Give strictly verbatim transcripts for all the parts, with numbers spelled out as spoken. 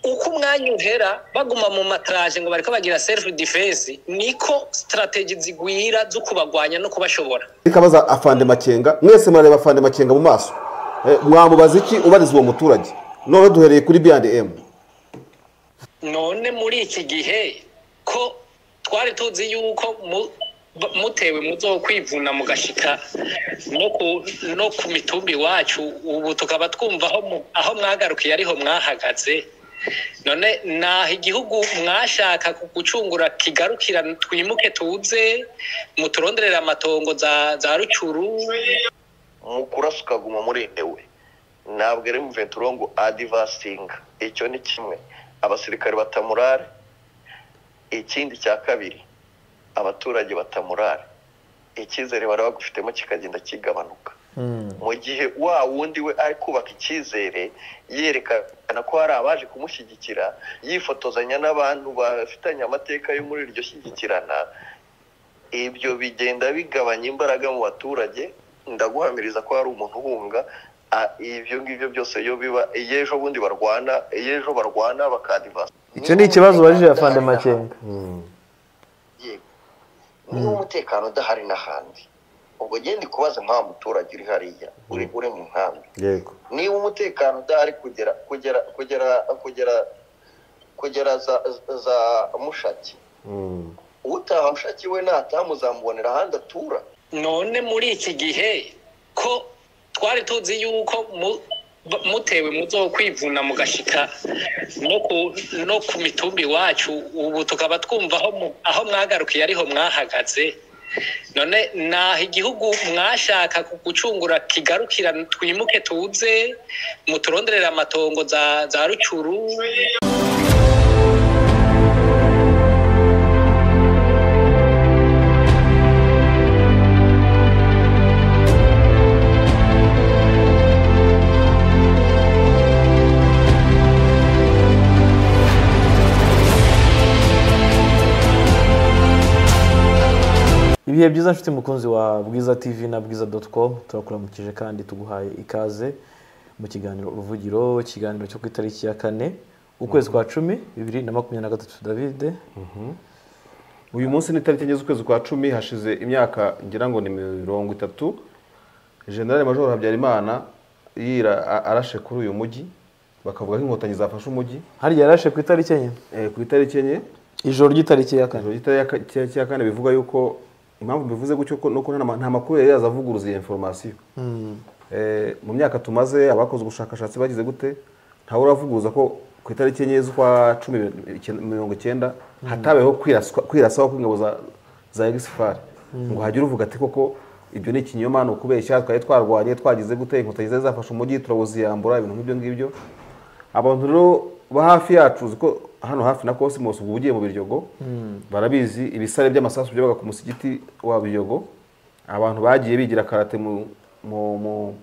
uko umwanya uhera baguma mu matraje ngo bariko bagira self defense niko strategy zigwira zo kubagwanya no kubashobora. Ikabaza Afande Makenga, mwese murareba Afande Makenga mu maso. Mwamubaza iki ubariza uwo muturage? None duhereye kuri B and M. None muri iki gihe ko twari tuzi yuko mutewe muzo kwivuna mugashika no ku no ku mitumbi wacu ubu tukaba twumva aho aho mwagarukiye ariho mwahagaze. None naho igihugu mwashaka gucungura kigarukira twimuke tuze muturonderera amatongo za za rucuru mukurasuka guma muri ewe nabwo ari mventurongo advancing. Icyo ni kimwe, abasirikare batamurare. Ikindi cya kabiri, abaturage batamurare. Ikizere bara bagufitemo kikagenda kigabanuka. Mu gihe wa wundi we ari kubaka ikizere yerekana ko hari abaje kumushyigikira, yifotozanya n'abantu bafitanye amateka yo muri iryo shyigikirana, ibyo bigenda bigabanya imbaraga mu baturage. Ndaguhamiriza ko hari umuntu uhunga ivyo ngivyo byose yo biba yejo bundi barwana yejo barwana bakadiva. Icyo ni ikibazo baje Afande Makenga. Yego. Ni umutekano dahari n'ahandi. Ubwo gende kubaza nka muturage uri hariya uri uri mu nkambi. Yego. Ni umutekano dahari kugera kugera kugera kugera kugera za za mushaki. Mm. Utaha mushaki we natamuzambonera handi atura. None muri iki gihe ko twari tuzi yuko mutewe muzo kwivuna mugashika no ku no ku mitumbi wacu ubu tukaba twumva aho aho mwagarukiye ariho mwahagaze. None naho igihugu mwashaka gucungura kigarukira twimuke tuze muturonderera amatongo za za rucuru. Ibihe byiza nshuti mukunzi wa Bwiza T V na bwiza dot com, turakuramukije kandi tuguhaye ikaze mu kiganiro uruvugiro, ikiganiro cyo ku itariki ya kane ukwezi kwa cumi bibiri na makumyabiri na gatatu. David, uyu munsi ni tariki enye z'ukwezi kwa cumi, hashize imyaka ngira ngo ni mirongo itatu General Major Habyarimana yira arashe kuri uyu mujyi, bakavuga ko inkotanyi zafashe umujyi. Hari yarashe ku itariki enye eh ku itariki enye ijoro ry'itariki ya kane. Ijoro ry'itariki ya kane bivuga yuko impamvu bivuze gutyo ko nuko nta makuru yari yazavuguruza iyi information. Mm. Eh mu myaka tumaze abakoze ubushakashatsi bagize gute nta uravuguruza ko ku itariki enye z'ukwa cumi mirongo icyenda hatabeho kwiraswa kwirasaho kw'ingabo za za Exfar. Ngo hagira uvuga ati koko ibyo ni ikinyoma no kubeshya twaye twarwanye twagize gute inkotanyi zafashe umujyi turawuziyambura ibintu nk'ibyo ngibyo. Abantu rero ba hafi yacu ko hano hafi na Cosmos ubu ugiye mu Biryogo, mm. barabizi ibisare by'amasasu byabaga ku musigiti wa Biryogo. Abantu bagiye bigira karate mu mu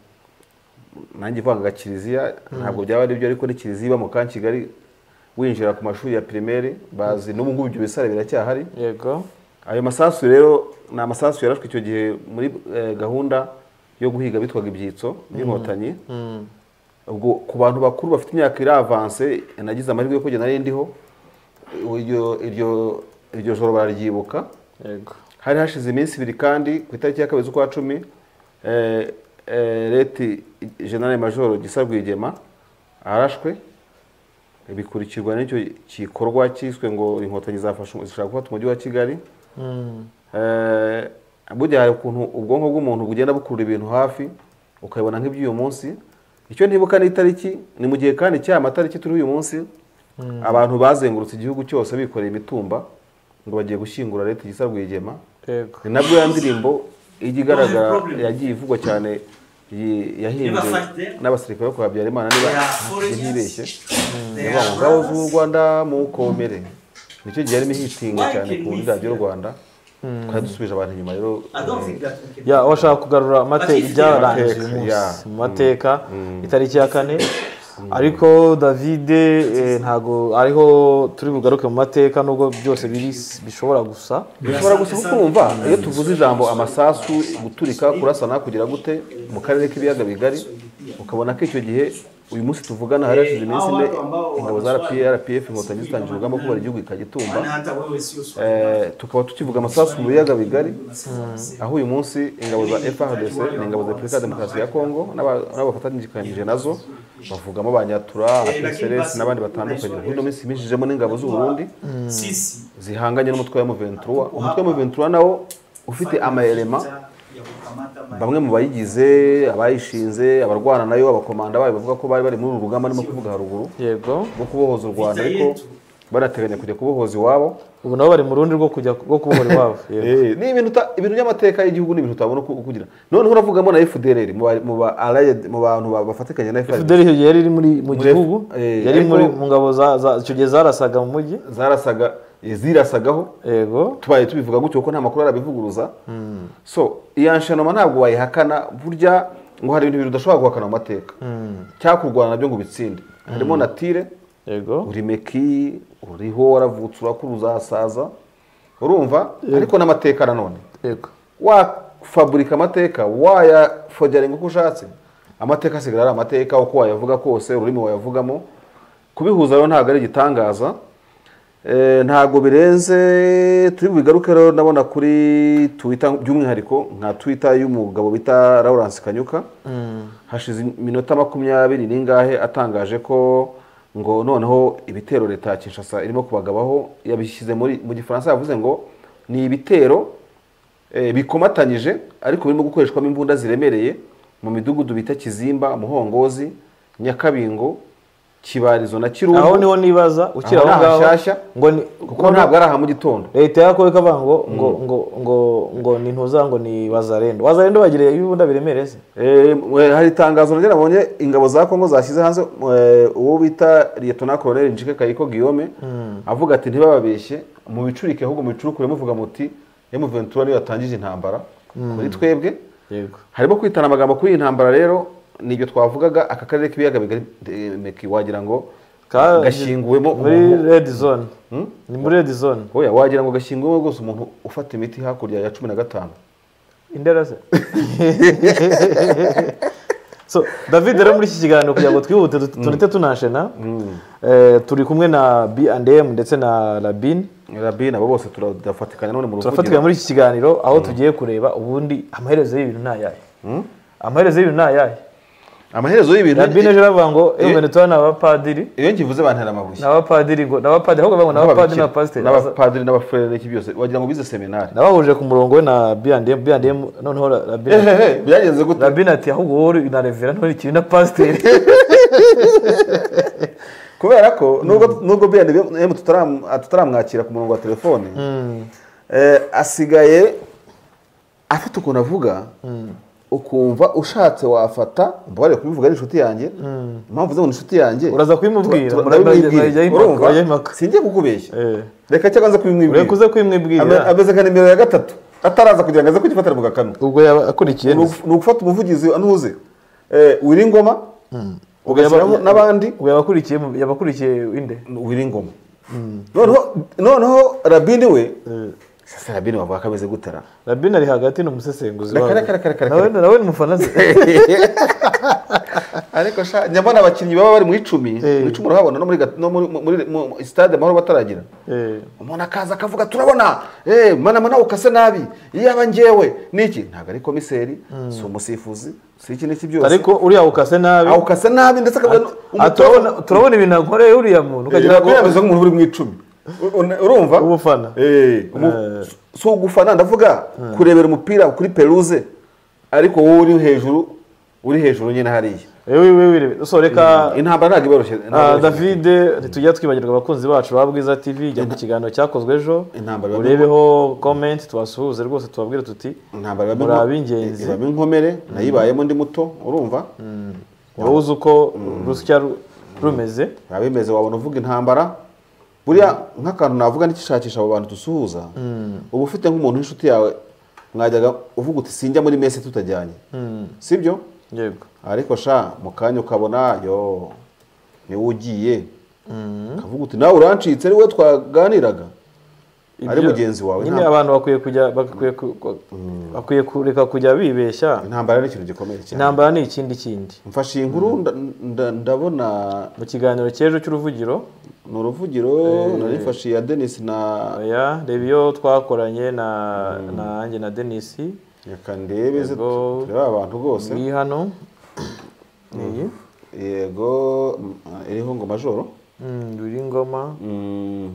nanjye vanga Kiliziya, mm. ntabwo byaba ari byo ariko ni Kiliziya mu kan Kigali winjira ku mashuri ya primaire bazi n'ubu ngubu ibyo bisare biracyahari. Yego. Ayo masasu rero na amasasu yarashwe icyo gihe muri eh, gahunda yo guhiga bitwaga ibyitso by'inkotanyi. Mm. Mm. Ubwo ku bantu bakuru bafite imyaka iri avance nagize amahirwe yo kugenda nariho iryo iryo iryo joro bararyibuka. Yego. Hari hashize iminsi ibiri kandi ku itariki ya kabiri z'ukwa cumi eh eh Leti General Major Gisa Rwigema arashwe, bikurikirwa n'icyo kikorwa cyiswe ngo inkotanyi zafashe zishaka gufata umujyi wa Kigali. Mm. Eh burya hari ukuntu ubwonko bw'umuntu bugenda bukurura ibintu hafi ukabona nk'iby'uyu munsi. Icyo ntibuka ni itariki ni mu gihe kandi cya amatariki turi uyu munsi, mm. abantu bazengurutse igihugu cyose bikoreye imitumba ngo bagiye gushyingura Leta Gisa Rwigema. Yego. Ni nabwo ya ndirimbo igigaragara yagiye ivugwa cyane yahimbwe n'abasirikare bo kwa Habyarimana niba ntibeshye. Ngabo z'u Rwanda mukomere. Nicyo gihe arimo hitinga cyane ku radio Rwanda. Kandi dusubije abantu inyuma rero ya washaka kugarura amateka ibyarangiye umunsi mu mateka itariki ya kane. Ariko David ntago ariho turi bugaruke mu mateka nubwo byose biri bishobora gusa bishobora gusa kukumva iyo tuvuze ijambo amasasu guturika kurasana kugira gute mu karere k'ibiyaga bigari ukabona ko icyo gihe uyu munsi tuvugana hari hashize iminsi ine ingabo za R P F inkotanyi zitangije urugamba ko bari igihugu ikagitumba eh tukaba tukivuga amasasu mu biyaga bigari aho uyu munsi ingabo za F A R D C n'ingabo za Republika Demokarasi ya Kongo n'abafatanyije nazo bavugamo banyatura P S R S n'abandi batandukanye hino minsi imishijemo n'ingabo z'u Burundi zihanganye n'umutwe wa M vingt-trois umutwe wa M vingt-trois nawo ufite amaelema bamwe mu bayigize abayishinze abarwana nayo abakomanda bayo bavuga ko bari bari muri uru rugamba arimo kuvuga haruguru yego bwo kubohoza u Rwanda ariko barateganya kujya kubohoza iwabo ubu nabo bari mu rundi rwo kujya rwo kubohora iwabo eh ni ibintu ibintu by'amateka y'igihugu ni ibintu utabona kugira none uravugamo na F D L R mu ba allied mu bantu bafatikanye na F D L R yari iri muri mu gihugu yari muri mu ngabo za icyo gihe zarasaga mu mujyi zarasaga zirasagaho yego tubaye tubivuga gutyo ko nta makuru arabivuguruza so iyanshanoma ntabwo wayihakana burya ngo hari ibintu bidashobora guhakana mu mateka cyakurwana nabyo ngo bitsinde harimo natire yego uri meki uriho waravutse urakuru uzasaza urumva ariko n'amateka nanone yego wa fabrika amateka waya fojaringa uko ushatse amateka asigara ari amateka uko wayavuga kose ururimi wayavugamo kubihuza rero ntabwo ari igitangaza eh ntago birenze turi bigaruke rero nabona kuri Twitter by'umwihariko nka Twitter y'umugabo bita Lawrence Kanyuka mm. hashize iminota makumyabiri ningahe atangaje ko ngo noneho ibitero leta ya Kinshasa irimo kubagabaho yabishyize muri mu gifaransa yavuze ngo ni ibitero eh, bikomatanyije ariko birimo gukoreshwamo imbunda ziremereye mu midugudu bita Kizimba Muhongozi Nyakabingo Kibarizo na Kirumbu aho niho nibaza ukira aho ngaho ngo kuko ntabwo ari aha mu gitondo leta yakoye kavango ngo ngo ngo ngo ni ntuza ngo ni Wazalendo Wazalendo bagire ibunda biremereze eh hari tangazo nagera nabonye ingabo za Kongo zashyize hanze uwo bita Lieutenant Colonel Njike Kayiko Guillaume avuga ati ntibababeshye mu bicurike ahubwo mu bicurukure muvuga muti M vingt-trois niyo yatangije intambara kuri twebwe yego harimo kwitana amagambo kuri intambara rero nibyo twavugaga aka karere k'ibiyaga bigari meki wagira ngo gashinguwemo muri red zone ni muri red zone oya wagira ngo gashinguwemo gose umuntu ufata imiti hakurya ya cumi na gatanu indera se so David rero muri iki kiganiro kugira ngo twihute tunite tunashena eh turi kumwe na B and M ndetse na Rabin Rabin abo bose turafatikanya none mu ruvugiro turafatikanya muri iki kiganiro aho tugiye kureba ubundi amaherezo y'ibintu nayaye amaherezo y'ibintu nayaye amaherezo y'ibintu Rabin ejo ravuga ngo M vingt-trois n'abapadiri iyo ngivuze bantera amabuye n'abapadiri ngo n'abapadiri ahubwo bavuga n'abapadiri n'abapasiteri n'abapadiri n'abafrere n'iki byose wagira ngo bize seminari nabahuje ku murongo we na B and M B and M noneho Rabin eh byagenze gute Rabin ati ahubwo wowe na reverend none ikintu na pasiteri kubera ko nubwo nubwo B and M tutaramwakira ku murongo wa telefone eh asigaye afite ukuntu avuga ukumva ushatse wafata mbare kubivuga ari inshuti yanjye impamvu zo inshuti yanjye uraza kwimubwira murabijya singiye kukubeshya reka cyaganza kwimwibwira urekuze kwimwibwira abeze ka nimero ya gatatu ataraza kugira ngo aze kugifatira mu gakano ubwo yakurikiye ni ugufata umuvugizi anuze eh Wiringoma ugashyiraho n'abandi ubwo yabakurikiye yabakurikiye inde Wiringoma noneho noneho Rabin we sasa Rabin wavuga kameze gutara Rabin ari hagati no musesenguzi wawe nawe nawe ni mufana ze ariko sha nyabana abakinnyi baba bari mu icumi mu icumi urahabona no muri no muri stade amahoro bataragira eh umuntu akaza akavuga turabona eh mana mana ukase nabi yaba ngewe niki ntago ari komiseri si umusifuzi si iki niki byose ariko uriya ukase nabi ukase nabi ndetse turabona turabona ibintu akoreye uriya muntu ukagira ngo yameze nk'umuntu uri mu icumi urumva ubufana eh so gufana ndavuga kurebera umupira kuri peruze ariko wowe uri hejuru uri hejuru nyine hariya ewe wewe so reka intambara ntago ibaroshye David tujya twibagirwa abakunzi bacu ba Bwiza T V jya ku kiganiro cyakozwe ejo urebeho comment twasuhuze rwose tubabwire tuti intambara murabingenzi iba inkomere nayibayemo ndi muto urumva wowe uzi uko rusya rumeze abimeze wabona uvuga intambara buriya nk'akantu navuga n'ikishakisha abo bantu dusuhuza ubu ufite nk'umuntu w'inshuti yawe mwajyaga uvuga uti sinjya muri messe tutajyanye sibyo yego ariko sha mukanya ukabona yo ni ugiye kavuga uti nawe urancitse ari we twaganiraga ari mugenzi wawe nyine abantu bakwiye kujya bakwiye bakwiye kureka kujya bibeshya. intambara ni ikintu gikomeye cyane. Intambara ni ikindi kindi. mfashe iyi nkuru nda- nda- ndabona Mu kiganiro cy'ejo cy'uruvugiro ni uruvugiro narifashe iya Denis na oya reba iyo twakoranye na nanjye na Denis reka ndebe ze Yego. tureba abantu bose iyi hano iyi yego mm, iriho ngo majoro mm, biri ngoma Mm,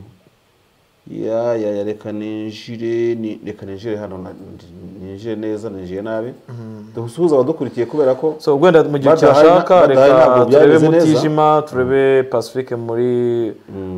ya ya ya reka ninjire ni reka ninjire hano na- ninjire neza ninjiye nabi dusuhuza abadukurikiye kubera ko so gwenda mu gihe Badahaye- cyashaka badahaye reka ntabwo turebe byameze neza. Mutijima turebe Pacifique muri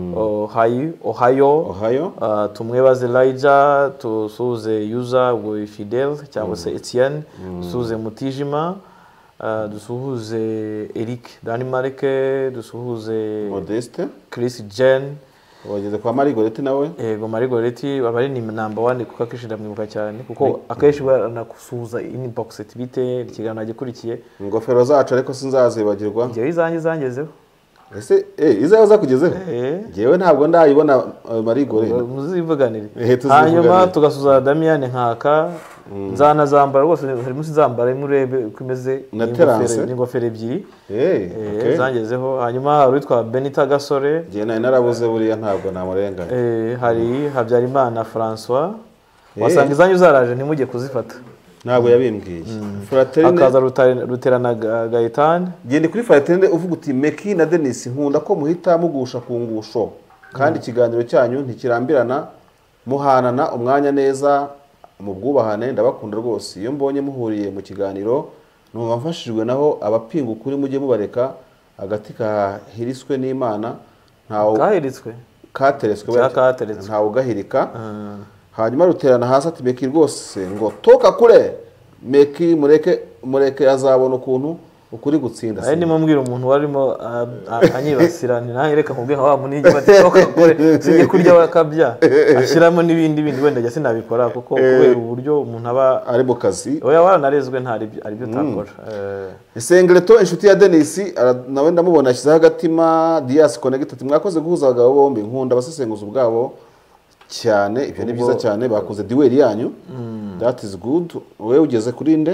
Ohio Ohio Ohio Uh, tumwebaze Elijah tusuhuze user we Fidel cyangwa se Etienne dusuhuze Mutijima uh, dusuhuze Eric Danimarike dusuhuze Modeste Chris Jen wageze kwa Marigorete nawe yego Marigoreti aba ari ni number one kuko akenshi ndamwibuka cyane kuko akenshi baranakusuhuza inbox bite ikiganiro gikurikiye ingofero zacu ariko sinzazibagirwa njyewe izanjye zangezeho ese eh izayo zakugezeho eh jewe ntabwo ndayibona uh, Marigorete muzivuganire Eh, tuzivuganire. hanyuma tugasuza Damian Nkaka nzana zambara rwose harimo zambara imurebe uko imeze Na n'ingofero- Terence. n'ingofero ebyiri eh eh, okay zangezeho hanyuma hari uwitwa Benita Gasore je nayo narabuze buriya ntabwo namurenganya eh, hari Habyarimana François wasanga izanyu zaraje ntimujye kuzifata ntabwo yabimbwiye Fraterine akaza Rutare- Ruterana Ga- Gaëtan gende kuri Fraterine uvuga uti Meki na Denis nkunda ko muhita mugusha ku ngusho kandi ikiganiro cyanyu ntikirambirana muhanana umwanya neza mu bwubahane ndabakunda rwose iyo mbonye muhuriye mu kiganiro numva mfashijwe naho abapinga ukuri mujye mubareka agati kahiriswe n'Imana ntawe kahiritswe kateretswe Cya kateretswe. ntawe ugahirika Ah, hanyuma ruterana hasi ati Meki rwose ngo toka kure Meki mureke mureke azabona ukuntu ukuri gutsinda ari ndimo mbwira umuntu warimo ah, ah, anyibasira ni nanjye reka nkubwire wa munigi bati toka kure sinjye kurya wakabya ashyiramo n'ibindi bindi wenda jya sinabikora kuko kubera uburyo umuntu aba ari mu kazi oya waranarezwe nta ari byo utakora Eh, Isengeleto inshuti ya Denis ara- nawe ndamubona ashyizeho agatima Dias Connect ati mwakoze guhuza abagabo bombi nkunda abasesenguzi ubwabo cyane ibyo ni byiza cyane bakoze duel yanyu that is good wewe ugeze kuri nde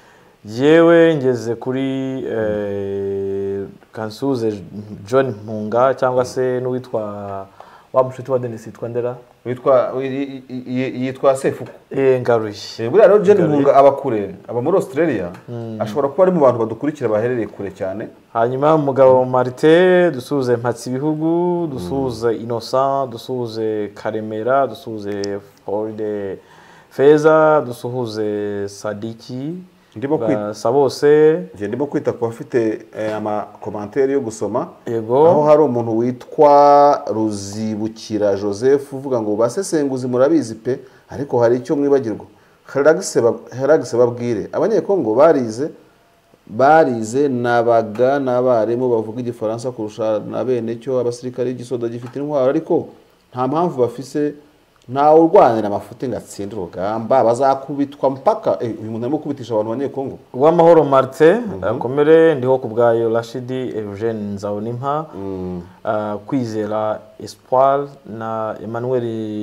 yewe ngeze kuri eh, Kansuze John Mpunga cyangwa se n'uwitwa wa mushuti wa Denis yitwa Ndera witwa yi- yi- yitwa Sefuku eh ngaruye Eh, buriya rero Jenny Mpunga aba kure aba muri Australia ashobora kuba ari mu bantu badukurikira baherereye kure cyane hanyuma umugabo Marite dusuhuze Mpatsi ibihugu dusuhuze Innocent dusuhuze Karemera dusuhuze Floride Feza dusuhuze Sadiki ndimo kwita basa bose ngiye ndimo kwita ku bafite eh, ama commentaire yo gusoma yego aho hari umuntu witwa Ruzibukira Joseph uvuga ngo basesenguzi murabizi pe ariko hari icyo mwibagirwa Heragise Heragise babwire abanyekongo barize barize nabaga n'abarimu bavuga igifaransa kurusha na bene cyo abasirikare igisoda gifite intwaro ariko nta mpamvu bafise ntawe urwanira amafuti ngo atsinde urugamba bazakubitwa mpaka eh, uyu muntu arimo kubitisha abantu abanyekongo Uwamahoro Martin akomere ndiho ku bwayo Rashidi Eugene Nzawonimpa ah, Kwizera Espoir na Emmanuel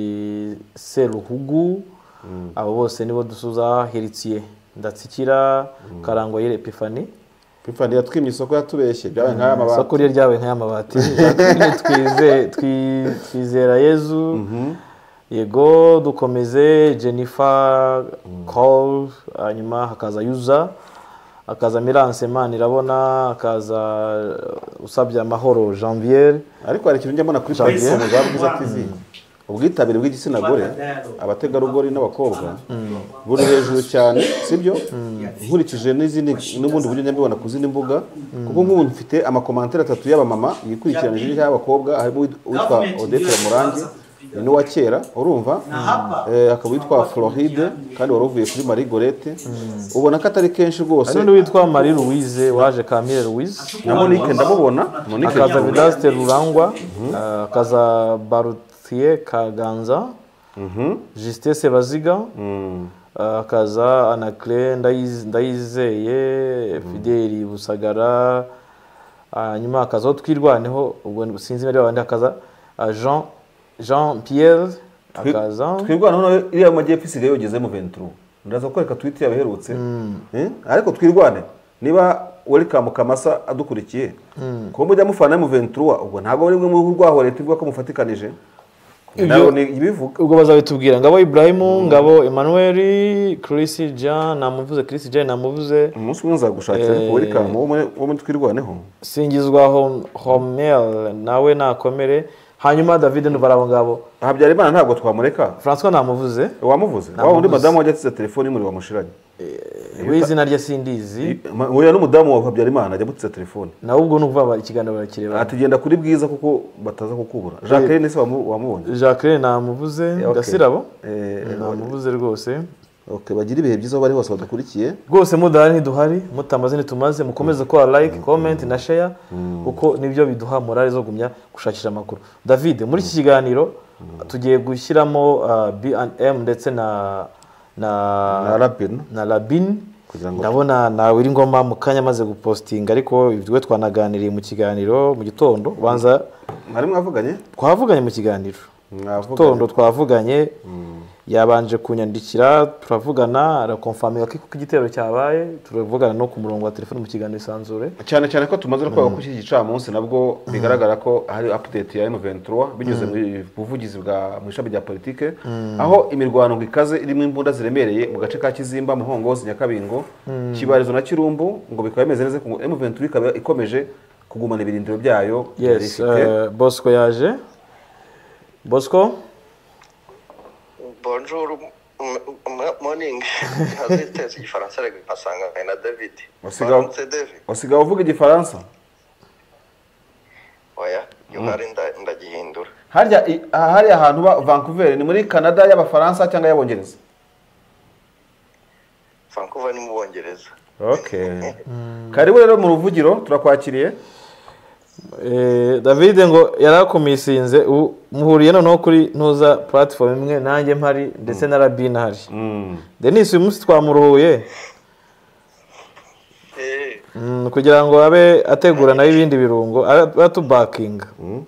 Seruhugu abo bose nibo dusuza Heritier Ndatsikira Karangwa Epifani Pifani yatwimye isoko yatubeshye byabaye nk'aya mabati isoko rye ryabaye nk'aya mabati Jacqueline twize twi- twizera Yezu yego dukomeze Jennifer Cole hanyuma hakaza Yuza hakaza Mirance Manirabona hakaza usabye amahoro Janvier ariko hari ikintu njya mbona kuri platform za Bwiza T V ubwitabire bw'igitsina gore abategarugori n'abakobwa buri hejuru cyane sibyo nkurikije n'izindi n'ubundi buryo nyabibona ku zindi mbuga kuko nk'ubu mfite amakomantere atatu y'abamama yikurikiranije y'abakobwa harimo uwitwa Odette Murangi ni n'uwa kera urumva eh, akaba witwa Floride kandi wari uvuye kuri Marie Gorete ubona ko atari kenshi rwose hari n'undi witwa Marie Louise waje Camille Louise na Monique ndamubona Monique hakaza Vidaste Rurangwa ah, hakaza Barutier Kaganza Justin Sebaziga Mm. ah, hakaza Anaclé Ndayiz- Ndayizeye Fideli Busagara hanyuma hakazaho twirwaneho ubwo sinzi bari abandi hakaza ah, Jean Jean Pierre hakaza twirwana none iriya majyepfo isigaye yogeze mu vingt-trois ndaza kwereka tweet yabaherutse eh ariko twirwane niba welcome Kamasa adukurikiye ko mujya mufana mu ventura ubwo ntago rimwe mu rwaho leta ivuga ko mufatikanije nayo ni ibivuga ubwo bazabitubwira ngabo Ibrahim ngabo Emmanuel Chris Jean namuvuze Chris Jean namuvuze umunsi mwiza gushakira welcome wo mu twirwaneho singizwa Homel nawe nakomere hanyuma David Ndubarabo ngabo Habyarimana ntabwo twamureka François namuvuze wamuvuze wa undi madamu wajyatse telefone muri wamushiranye wizina rya sindizi uyu n'umudamu wa Habyarimana ajya mutse telefone nawe ubwo nuvuga ikiganiro barakireba atagenda kuri bwiza kuko bataza kukubura Jacqueline se wamubonye Jacqueline namuvuze Gasirabo namuvuze rwose okay bagira ibihe byiza bari hose badakurikiye rwose mudahari ntiduhari mutamaze ntitumaze mukomeze ko like comment na share kuko nibyo biduha morale zo gumya gushakisha amakuru David muri iki kiganiro tugiye gushyiramo B and M ndetse na na na Rabin na Rabin ndabona nawe iri ngoma mukanya maze gupostinga ariko ibyo twanaganiriye mu kiganiro mu gitondo banza mwari mwavuganye twavuganye mu kiganiro mwavuganye twavuganye yabanje kunyandikira turavugana arakonfirminga ko igitero cyabaye turavugana no ku murongo wa telefone mu kiganiro isanzure cyane cyane ko tumaze kwa ku gicamunsi nabwo bigaragara ko hari update ya M vingt-trois binyuze mu buvugizi bwa mu ishami rya politike aho imirwano ngikaze irimo imbunda ziremereye mu gace ka Kizimba Muhongozi Nyakabingo Kibarizo na Kirumbu ngo bikaba bimeze neza ko M vingt-trois ikaba ikomeje kugumana ibirindiro byayo yes uh, Bosco yaje Bosco Bonjour, morning. Haziteze igifaransa rega pasanga na David. Wasigaho wasigaho uvuga igifaransa? Oya, yuhari ndagihindura. Harya hari ahantu ba Vancouver ni muri Canada y'abafaransa cyangwa y'abongereza? Vancouver ni mu Bongereza. Okay. Karibu rero mu ruvugiro turakwakiriye. Eh David ngo yarakomisinze muhuriye noneho kuri ntuza platform imwe nanjye mpari ndetse na Rabin hari. Mm. Denis uyu munsi twamuruhuye. Eh. Mm, kugira ngo abe ategura nayo ibindi birungo atubakinga. Mm.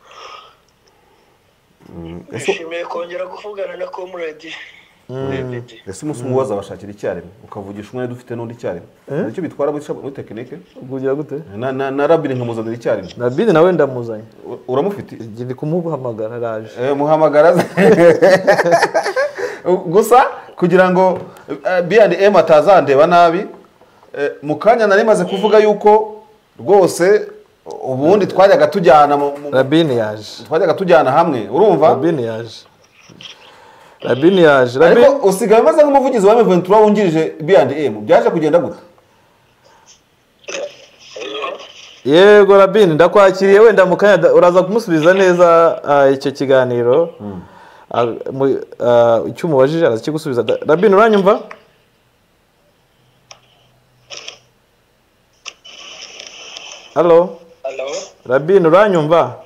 Mm. Nishimiye kongera kuvugana na Comrade. Ese umunsi umwe wazabashakira icyaremwe ukavugisha umwe dufite n'undi icyaremwe nicyo bitwara muri tekinike ugugira gute na na Rabin nkamuzanira icyaremwe Rabin nawe ndamuzanye uramufite ndi kumuhamagara raje eh muhamagara gusa kugira ngo B and M atazandeba nabi mukanya nari maze kuvuga yuko rwose ubundi twajyaga tujyana Rabin yaje twajyaga tujyana hamwe urumva Rabin yaje Rabin yaje Rabin ariko usigaye maze nk'umuvugizi wa M vingt-trois wungirije B and M byaje kugenda gute Yego Rabin ndakwakiriye wenda mukanya uraza kumusubiza neza icyo kiganiro icyo umubajije araza kigusubiza Rabin uranyumva Hello Hello Rabin uranyumva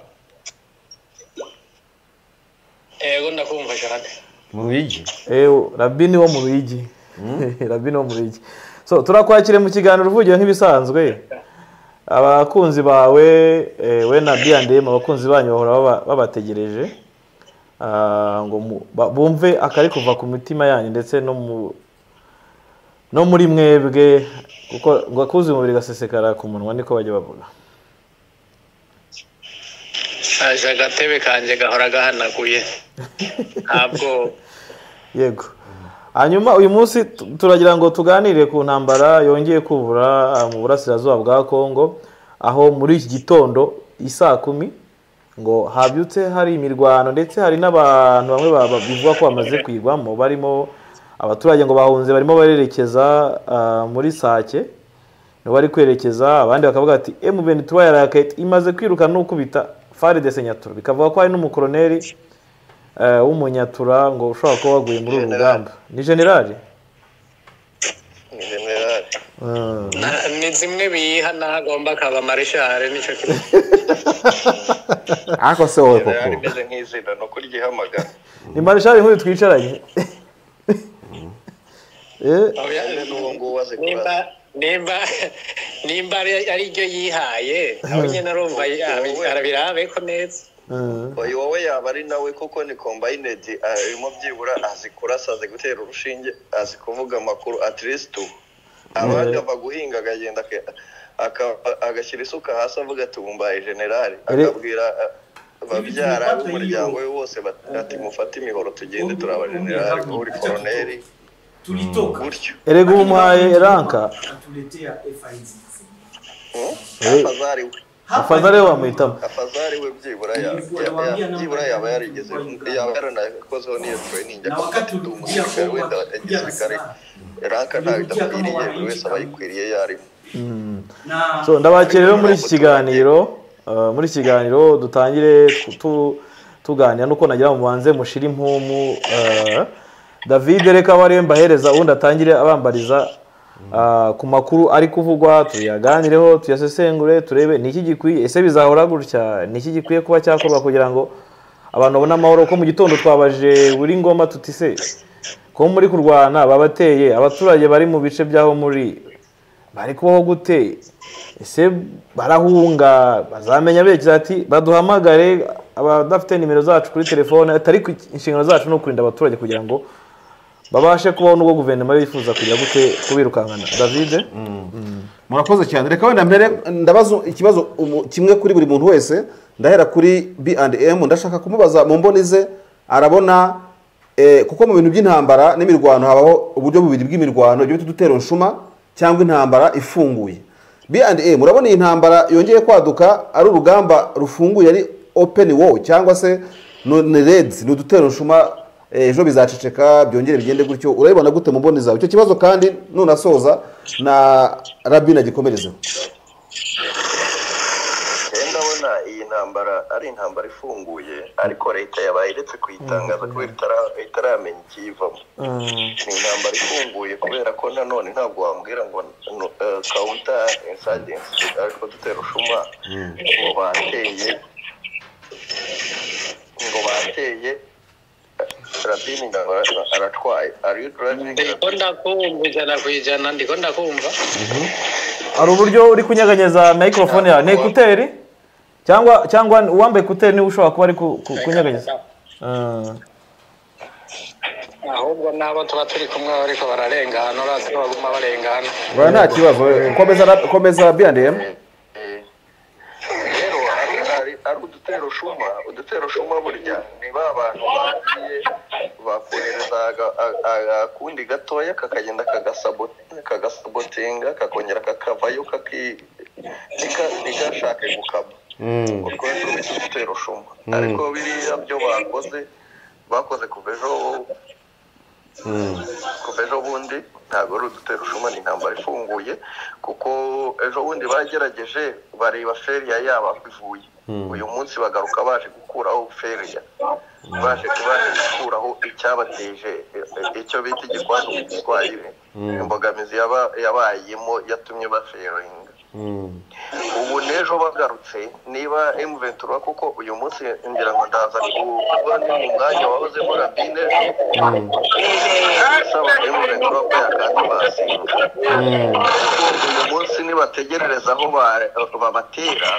Ego ndakumva cyane mu Ruyigi eh Rabin wo mu Ruyigi Rabin wo mu Ruyigi so turakwakire mu kiganiro uvugiye nk'ibisanzwe abakunzi bawe we na B and M abakunzi banyu bahora babategereje ngo bumve akari kuva ku mitima yanyu ndetse no mu no muri mwebwe kuko ngo akuze umubiri gasesekara ku munwa niko bajya bavuga aje gatebe kanje gahora gahanaguye ntabwo yego hanyuma uyu munsi turagira ngo tuganire ku ntambara yongeye kubura mu burasirazuba bwa Kongo aho muri iki gitondo isaa kumi ngo habyutse hari imirwano ndetse hari n'abantu bamwe bivuga ko bamaze kwigwamo barimo abaturage ngo bahunze barimo barerekeza muri Sake no bari kwerekeza abandi bakavuga ati M vingt-trois yarakaye imaze kwiruka no kubita Fare de Senyatura bikavuga ko hari n'umukoloneli w'umunyatura ngo ushobora kuba waguye muri uru rugamba ni generali ni generali ni zimwe biha nagomba kaba marshal nico kintu ako se wowe koko bimeze nk'izina no kuri gihamagara ni marshal nk'uyu twicaranye eh n'uwo ngo waze nimba nimba nimba ari ryo yihaye aho nyene arumva arabirabe ko neza uyu wowe yaba ari nawe kuko ni combined arimo byibura azi kurasa azi gutera urushinge azi kuvuga amakuru at least abandi ava guhinga agagenda agashyira isuka hasi avuga ati umbaye generali akabwira babyara umuryango we wose bati mufate imihoro tugende turaba generali uri koroneri tulitoka erega umuhaye ranka afazari we afazari we wamwitamo afazari we byibura byibura yaba yarigeze yaba yaranakozeho n'iyo training akafata umusirikare wenda igisirikare ranka ntawe idakwiriye buri wese aba yikwiriye yarimo. So ndabakira rero muri iki kiganiro muri iki kiganiro dutangire tuganira nuko nagira mu banze mushira impumu David reka bari mbahereza ubundi atangire abambariza ku makuru ari kuvugwa tuyaganireho tuyasesengure turebe niki gikwiye ese bizahora gutya niki gikwiye kuba cyakorwa kugira ngo abantu babone amahoro ko mu gitondo twabaje buri ngoma tutise ko muri kurwana babateye abaturage bari mu bice byaho muri bari kubaho gute ese barahunga bazamenya bekiza ati baduhamagare abadafite nimero zacu kuri telefone atari inshingano zacu no kurinda abaturage kugira ngo babashe kubaho n'ubwo guverinoma yifuza kugira gute kubirukankana. David murakoze cyane reka wenda mbere ndabazo ikibazo kimwe kuri buri muntu wese ndahera kuri B and M ndashaka kumubaza mu mbonize arabona kuko mu bintu by'intambara n'imirwano habaho uburyo bubiri bw'imirwano byo tudutero nshuma cyangwa intambara ifunguye. B and M murabona iyi ntambara yongeye kwaduka ari urugamba rufunguye ari open war cyangwa se no reds no dutero nshuma ejo bizaceceka byongere bigende gutyo urabibona gute mu mboni zawe icyo kibazo kandi nunasoza na Rabina gikomerezeho. Ndabona iyi ntambara ari intambara ifunguye ariko leta yabayiretse kuyitangaza kubera itaramenya ikiyivamo. Ni intambara ifunguye kubera ko nanone ntabwo wambwira ngo counter insurgency ariko dutera ushuma ngo bateye ngo bateye Rabini ngara aratwaye are you driving? Ndiko ndakumva ijana ku ijana ndiko ndakumva. Ari uburyo uri kunyeganyeza microphone ya nekuteri cyangwa cyangwa uwambaye kuteri ni ushobora kuba ari kunyeganyeza. Ahubwo nabo tuba turi kumwe ariko bararengana urazi ko baguma barengana. Bwa nta kibazo komeza komeza B and M. Rero ari udutero shuma udutero shuma burya ni ba bantu bagiye bakohereza akundi gatoya kakagenda kagasabota kagasabotinga kakongera kakavayo kaki nigashake gukaba ubwo rero udutero shuma ariko biriya byo bakoze bakoze kuvejo kuvejo bundi ntabwo ari udutero shuma ni intambara ifunguye kuko ejo bundi bagerageje bareba feria yaba bivuye uyu munsi bagaruka baje gukuraho feria baje kubaje gukuraho icyabateje icyo bita igikwano giswahili imbogamizi yaba yabayemo yatumye baferinga. Ubu nejo bagarutse niba M vingt-trois kuko uyu munsi ngira ngo ndaza kuba ni mu mwanya wahoze muri Rabine saba M vingt-trois ko yakandi basinga uyu munsi nibategerereza aho babatera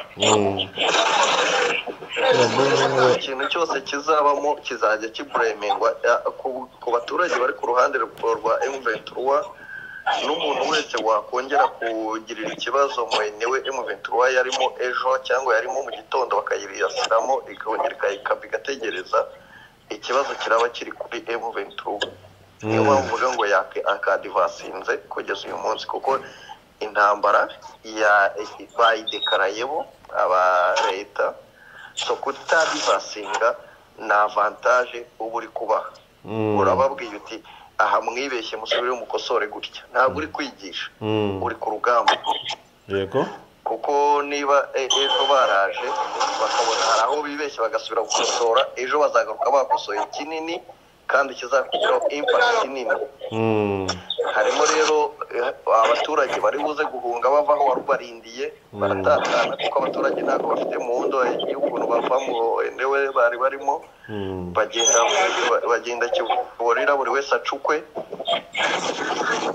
ikintu cyose kizabamo kizajya kiburemingwa ku baturage bari ku ruhande rwa M vingt-trois n'umuntu wese wakongera kugirira ikibazo mwenewe M vingt-trois yarimo ejo cyangwa yarimo mu gitondo bakayiriyasiramo ikongera ikayikaba igategereza ikibazo kiraba kiri kuri M vingt-trois. Niyo bavuga ngo yake akadivasinze kugeza uyu munsi kuko intambara ya bayidekarayeho aba leta so kutadivasinga na avantage ubu uri kubaha urababwiye uti aha mwibeshye musubire mukosore gutya ntabwo uri kwigisha uri ku rugamba yego kuko niba ejo baraje bakabona hari aho bibeshye bagasubira gukosora ejo bazagaruka bakosoye kinini kandi kizakugiraho impact nini. Harimo rero abaturage bari buze guhunga bava aho warubarindiye baratatana kuko abaturage ntabwo bafite mundo y'ukuntu bavamo newe bari barimo bagenda bagenda kiborera buri wese acukwe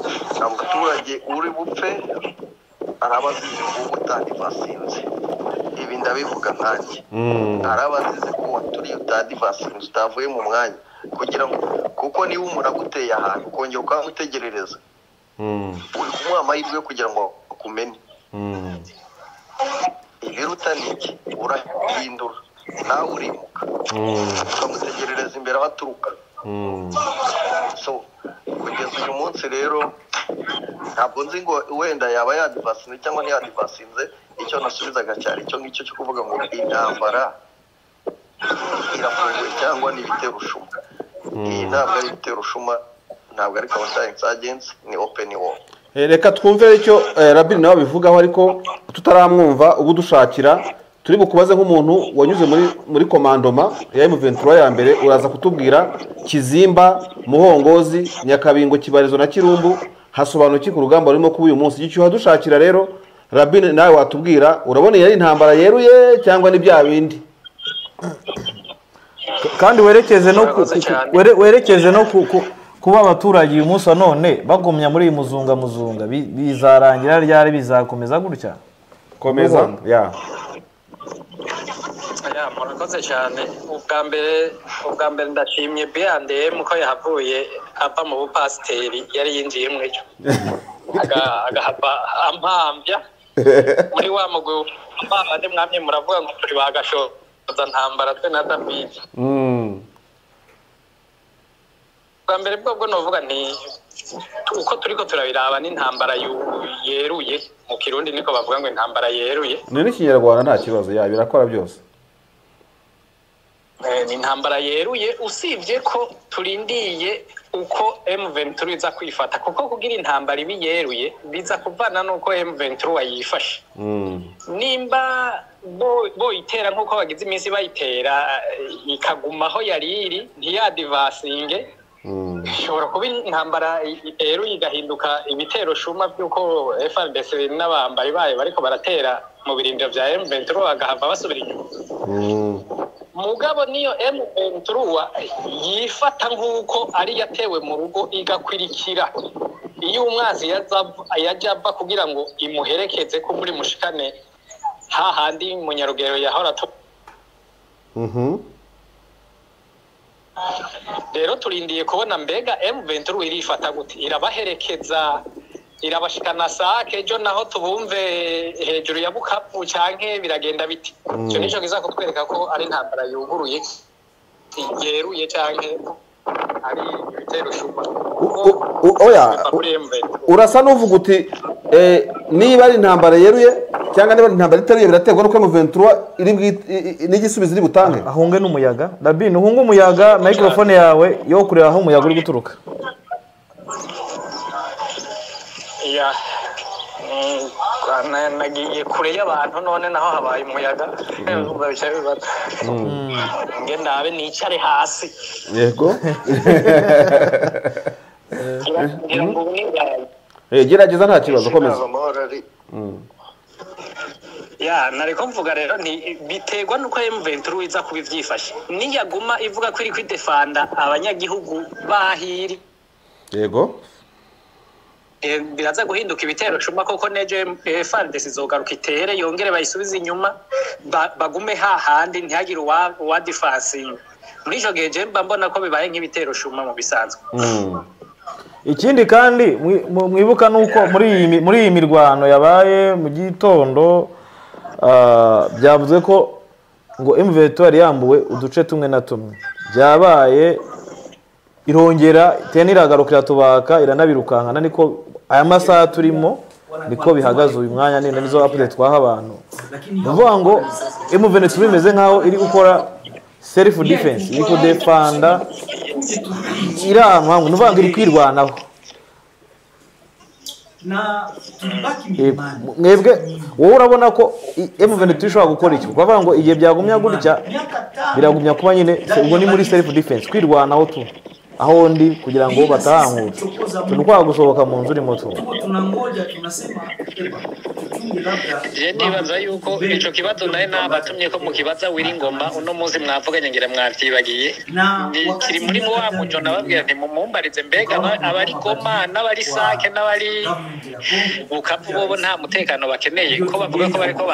abaturage uri bupfe arabazize ubutandi basinze ibi ndabivuga nkanjye hari abazize ko turi utadivasinga utavuye mu mwanya kugira ngo kuko niba umuntu aguteye ahantu ukongera ukamutegerereza uri kumuha amahirwe kugira ngo akumenye ibiruta ni iki urahindura nawe urimuka ukamutegerereza imbere aho aturuka so kugeza uyu munsi rero ntabwo nzi ngo wenda yaba yadivasinze cyangwa ntiyadivasinze icyo nasubizaga cyane icyo ngicyo cyo kuvuga ngo intambara irafunguye cyangwa ni ibitero ushuma iyi ntabwo ari ibitero ushuma ntabwo ari counter insurgency ni open war. Reka twumve icyo Rabin nawe bivugaho ariko tutaramwumva ubu dushakira turi bukubaze nk'umuntu wanyuze muri muri komandoma ya M vingt-trois ya mbere uraza kutubwira Kizimba, Muhongozi, Nyakabingo, Kibarizo na Kirumbu hasobanuki ku rugamba rurimo kuba uyu munsi icyo dushakira rero Rabin nawe watubwira urabona yari intambara yeruye cyangwa ni bya bindi kandi werekeze no werekeze no kuba abaturage uyu munsi none bagumya muri iyi muzunga muzunga bizarangira ryari bizakomeza gutya komeza ya ya murakoze cyane ubwa mbere ubwa mbere ndashimye Beyandem ko yahavuye ava mu bupasiteri yari yinjiye mu cyo aga agahava ampambya muri wa mugwe abandi mwamye muravuga ngo turi bagashoza ntambara twe na David mm ubwa mbere bwo novuga nti uko turiko turabiraba n'intambara yeruye mu Kirundi niko bavuga ngo intambara yeruye ni n'ikinyarwanda nta kibazo ya birakora byose ni intambara yeruye usibye ko turindiye uko M vingt-trois iza kwifata kuko kugira intambara ibi yeruye biza kuvana nuko M vingt-trois yifashe nimba bo bo itera nkuko bagize iminsi bayitera ikagumaho yariri ntiyadivasinge ishobora kuba intambara yeruye igahinduka ibitero shuma byuko F R D C n'abambari bayo bariko baratera mu birindiro bya M vingt-trois agahava basubira inyuma mugabo niyo M vingt-trois yifata nkuko ari yatewe mu rugo igakwirikira iyo umwazi yajaba kugira ngo imuherekeze ko muri mushikane ha handi munyarugero yahora to mhm rero turindiye kubona mbega M vingt-trois irifata gute irabaherekeza irabashikana sake ejo naho tubumve hejuru ya Bukavu canke biragenda biti cyo nico kiza kutwereka ko ari intambara yuguruye yeruye canke ari ibitero shuma oya urasa nuvuga uti niba ari intambara yeruye cyangwa niba ari intambara iteruye biraterwa nuko M vingt-trois iri n'igisubizo iri butange ahunge n'umuyaga Rabin uhunga umuyaga microphone yawe yo kureba aho umuyaga uri guturuka ya nagiye kure y'abantu none naho habaye umuyaga umva bicaye bibaza nge ndabe nicare hasi yego eh gerageza nta kibazo komeza ya nariko mvuga rero nti biterwa nuko M vingt-trois iza kubivyifashe niyaguma ivuga ko iri kwidefanda abanyagihugu bahiri yego biraza guhinduka ibitero shuma koko neje F R D C zogaruka itere yongere bayisubize inyuma bagume ha handi ntihagire wa wa defensive muri jo geje mbona ko bibaye nk'ibitero shuma mu bisanzwe ikindi kandi mwibuka nuko muri iyi muri iyi mirwano yabaye mu gitondo byavuze ko ngo M vingt-trois yari yambuwe uduce tumwe na tumwe byabaye irongera tena iragarukira tubaka iranabirukankana niko aya masaha turimo niko bihagaze uyu mwanya nene nizo update twaha abantu uvuga ngo M vingt-trois imeze nkaho iri gukora self defense iri ku defenda iranwa ngo nuvuga ngo iri kwirwanaho na tulibaki mlimani mwebwe wowe urabona ko M vingt-trois ishobora gukora iki kuvuga ngo igihe byagumya gutya biragumya kuba nyine ubwo ni muri self defense kwirwanaho tu aho ndi kugira ngo batahankura tunukwa gusohoka mu nzu iri moto tunangoja tunasema eba ufundi labda je nibaza yuko ico kibazo naye nabatumye ko mu kibaza wiringoma uno munsi mwavuganye ngira mwavyibagiye kiri muri mu wa mujo nababwira nti mumumbarize mbega abari goma n'abari sake n'abari bukavu bobo nta mutekano bakeneye ko bavuga ko bariko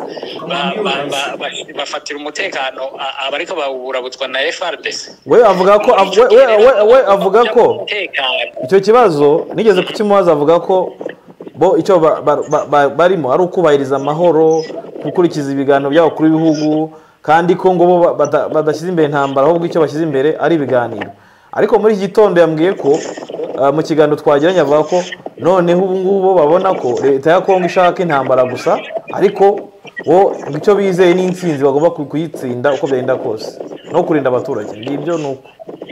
bafatira umutekano abariko bawurabutswa na F R D C. We avuga ko we avuga ko icyo kibazo nigeze kukimubaza avuga ko bo icyo barimo ari ukubahiriza amahoro gukurikiza ibiganiro byabo kuri bihugu kandi ko ngo bo badashyize imbere intambara ahubwo icyo bashyize imbere ari ibiganiro. Ariko muri iki gitondo yambwiye ko mu kiganiro twagiranye avuga ko noneho ubu ngubu babona ko leta ya Kongo ishaka intambara gusa ariko wo icyo bizeye n'intsinzi bagomba kuyitsinda uko byenda kose no kurinda abaturage. Ngibyo nuko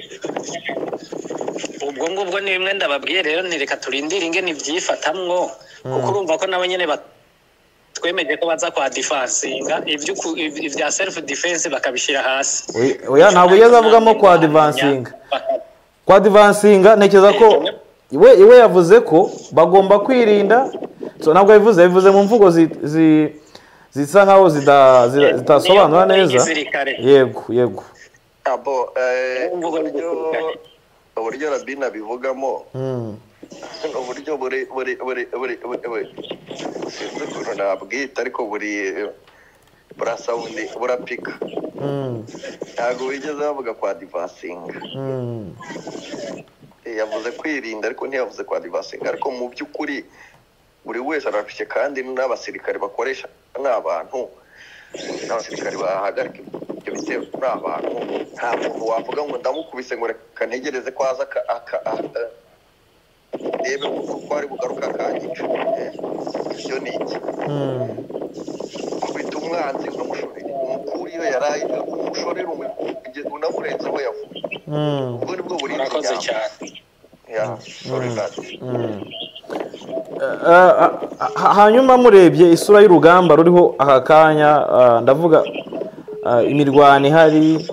ubwo ngubwo ni bimwe ndababwiye rero nireka turindire ingene ivyifatamwo kuko urumva ko nabo nyene twemeje ko baza kwa defensinga ivyo ivya self defense bakabishira hasi. Oya ntabwo yeza avugamo kwa advancinga kwa advancinga nekeza ko iwe iwe yavuze ko bagomba kwirinda so ntabwo yavuze yavuze mu mvugo zi zisa nkaho zitasobanura neza. Yego yego abo eh uburyo Rabina bivugamo uburyo buri buri buri buri buri sinzi nabwita ariko buri burasawundi burapika ntabwo wigeze bavuga kwa advancinga yavuze kwirinda ariko ntiyavuze kwa advancinga ariko mu by'ukuri buri wese arafite kandi n'abasirikare bakoresha n'abantu n'abasirikare bahagarika ibyo bitero kuri abantu nta muntu wavuga ngo ndamukubise ngo reka ntegereze ko aza rebe ko ari bugaruka akanyica ibyo ni iki kubita umwanzi unamushorera umukuru iyo yaraye umushorera unamurenze aho yavuye ubwo nibwo burinzi murakoze cyane ya sorry that hanyuma murebye isura y'urugamba ruriho aka kanya ndavuga imirwano ihari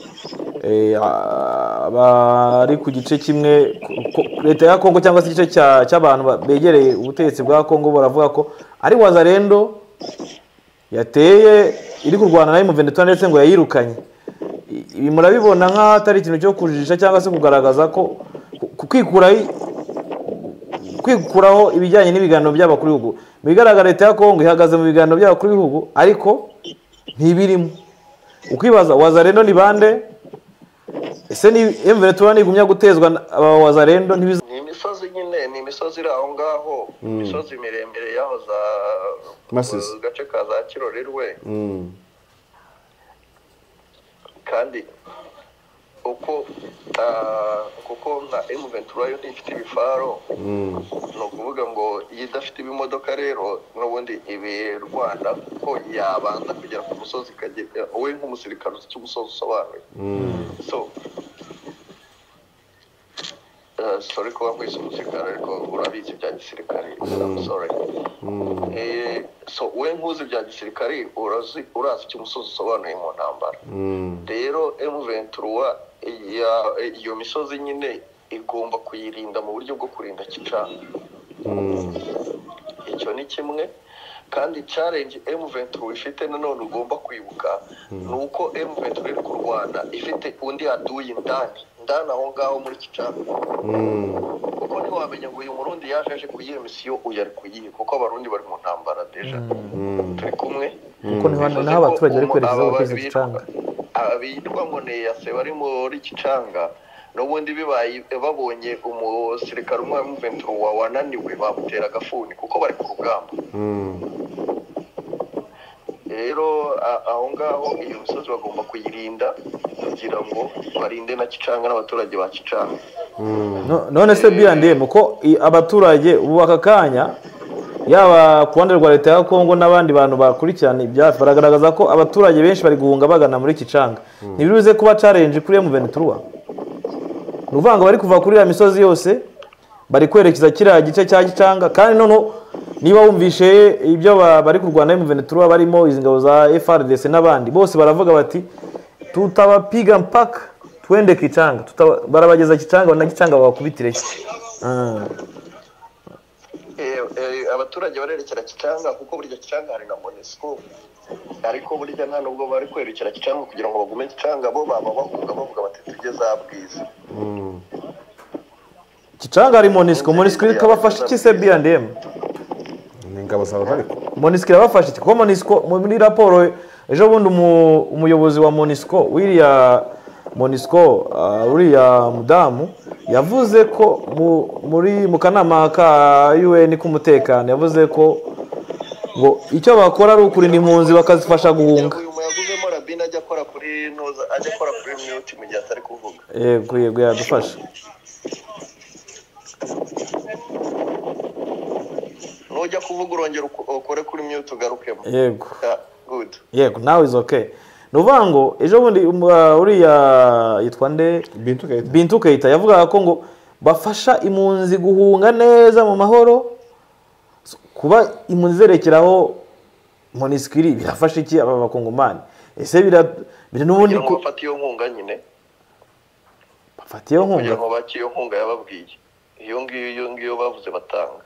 bari ku gice kimwe leta ya Kongo cyangwa se igice cy'abantu begereye ubutegetsi bwa Kongo baravuga ko ari Wazalendo yateye iri kurwana na M vingt-trois ndetse ngo yayirukanye. Ibi murabibona nk'aho atari ikintu cyo kujijisha cyangwa se kugaragaza ko kwikura kwikuraho ibijyanye n'ibiganiro by'abakuru b'ibihugu bigaragara leta ya Kongo ihagaze mu biganiro by'abakuru b'ibihugu ariko ntibirimo. Ukwibaza Wazalendo ni bande? Ese ni M vingt-trois nigumya gutezwa aba Wazalendo ntibiza ni imisozi nyine ni imisozi iri aho ngaho imisozi miremire yaho za gace ka za Kirorerwe kandi uko kuko nka M vingt-trois yo ifite ibifaro no kuvuga ngo yidafite ibimodoka rero n'ubundi ibi Rwanda ko yabanza kugera ku musozi kagera we nk'umusirikare cy'umusozi usobanuye so Uh, sorry ko wamwise umusirikare ariko urabizi bya gisirikare I'm sorry eh so we nkuzi bya gisirikare urazi urazi cy'umusozi usobanuye mu ntambara rero M vingt-trois iyo misozi nyine igomba kuyirinda mu buryo bwo kurinda Kicanga icyo ni kimwe kandi challenge M vingt-trois ifite nanone ugomba kwibuka nuko M vingt-trois iri kurwana ifite undi aduye indani ndana aho ngaho muri Kicanga kuko ni wamenya ngo uyu murundi yaje aje kuyiha misiyo uyari kuyiha kuko abarundi bari mu ntambara deja turi kumwe kuko ni hano naho abaturage bari kwerekeza bakwiza Kicanga abitwa ngo ne yase bari muri Kicanga n'ubundi bibaye babonye umusirikare umwe M vingt-trois wananiwe bamutera agafuni kuko bari ku rugamba rero aho ngaho iyo misozi bagomba kuyirinda kugira ngo barinde na Kicanga n'abaturage ba Kicanga. None se byandemo ko abaturage ubu aka kanya yaba ku ruhande rwa leta ya Kongo n'abandi bantu bakurikirana ibyafi baragaragaza ko abaturage benshi bari guhunga bagana muri Kicanga. Ntibiruze kuba challenge kuri M vingt-trois. Nuvanga bari kuva kuri ya misozi yose bari kwerekeza kiriya gice cya Kicanga kandi noneho niba wumvishe ibyo bari kurwana M vingt-trois barimo izi ngabo za F R D C n'abandi bose baravuga bati tutabapiga mpaka twende Kicanga barabageza Kicanga na Kicanga bakubitire. Eh abaturage barerekera Kicanga kuko burya Kicanga hari na Monisco ariko burya nta nubwo bari kwerekera Kicanga kugira ngo bagume Kicanga bo baba bahunga bavuga bati tugeze abwiza Kicanga hari Monisco Monisco ikabafasha iki se B and M ni ingabo zawe ariko Monisco irabafasha iki ko Monisco muri raporo ejo bundi umuyobozi wa Monisco wiriya Monisco uh, uriya mudamu yavuze ko muri mu kanama ka U N k'umutekano yavuze ko ngo icyo bakora ari ukurinda impunzi bakazifasha guhunga. Uyu muyaguzemo Rabina ajya akora kuri noza ajya akora kuri mute mu gihe atari kuvuga. Yego yego yadufasha. Nujya kuvuga urongera ukore kuri mute ugarukemo. Yego. Yeah, good. Yego now is okay. Nuvuga ngo ejo bundi uriya yitwa nde Bintu Keita Bintu Keita yavuga ko ngo bafasha impunzi guhunga neza mu mahoro kuba impunzi zerekeraho Monisco iri birafasha iki aba bakongomani ese bira biri nubundi ko bafata iyo nkunga nyine bafata iyo nkunga kugira ngo baki iyo nkunga yababwiye iyo ngiyo iyo ngiyo bavuze batanga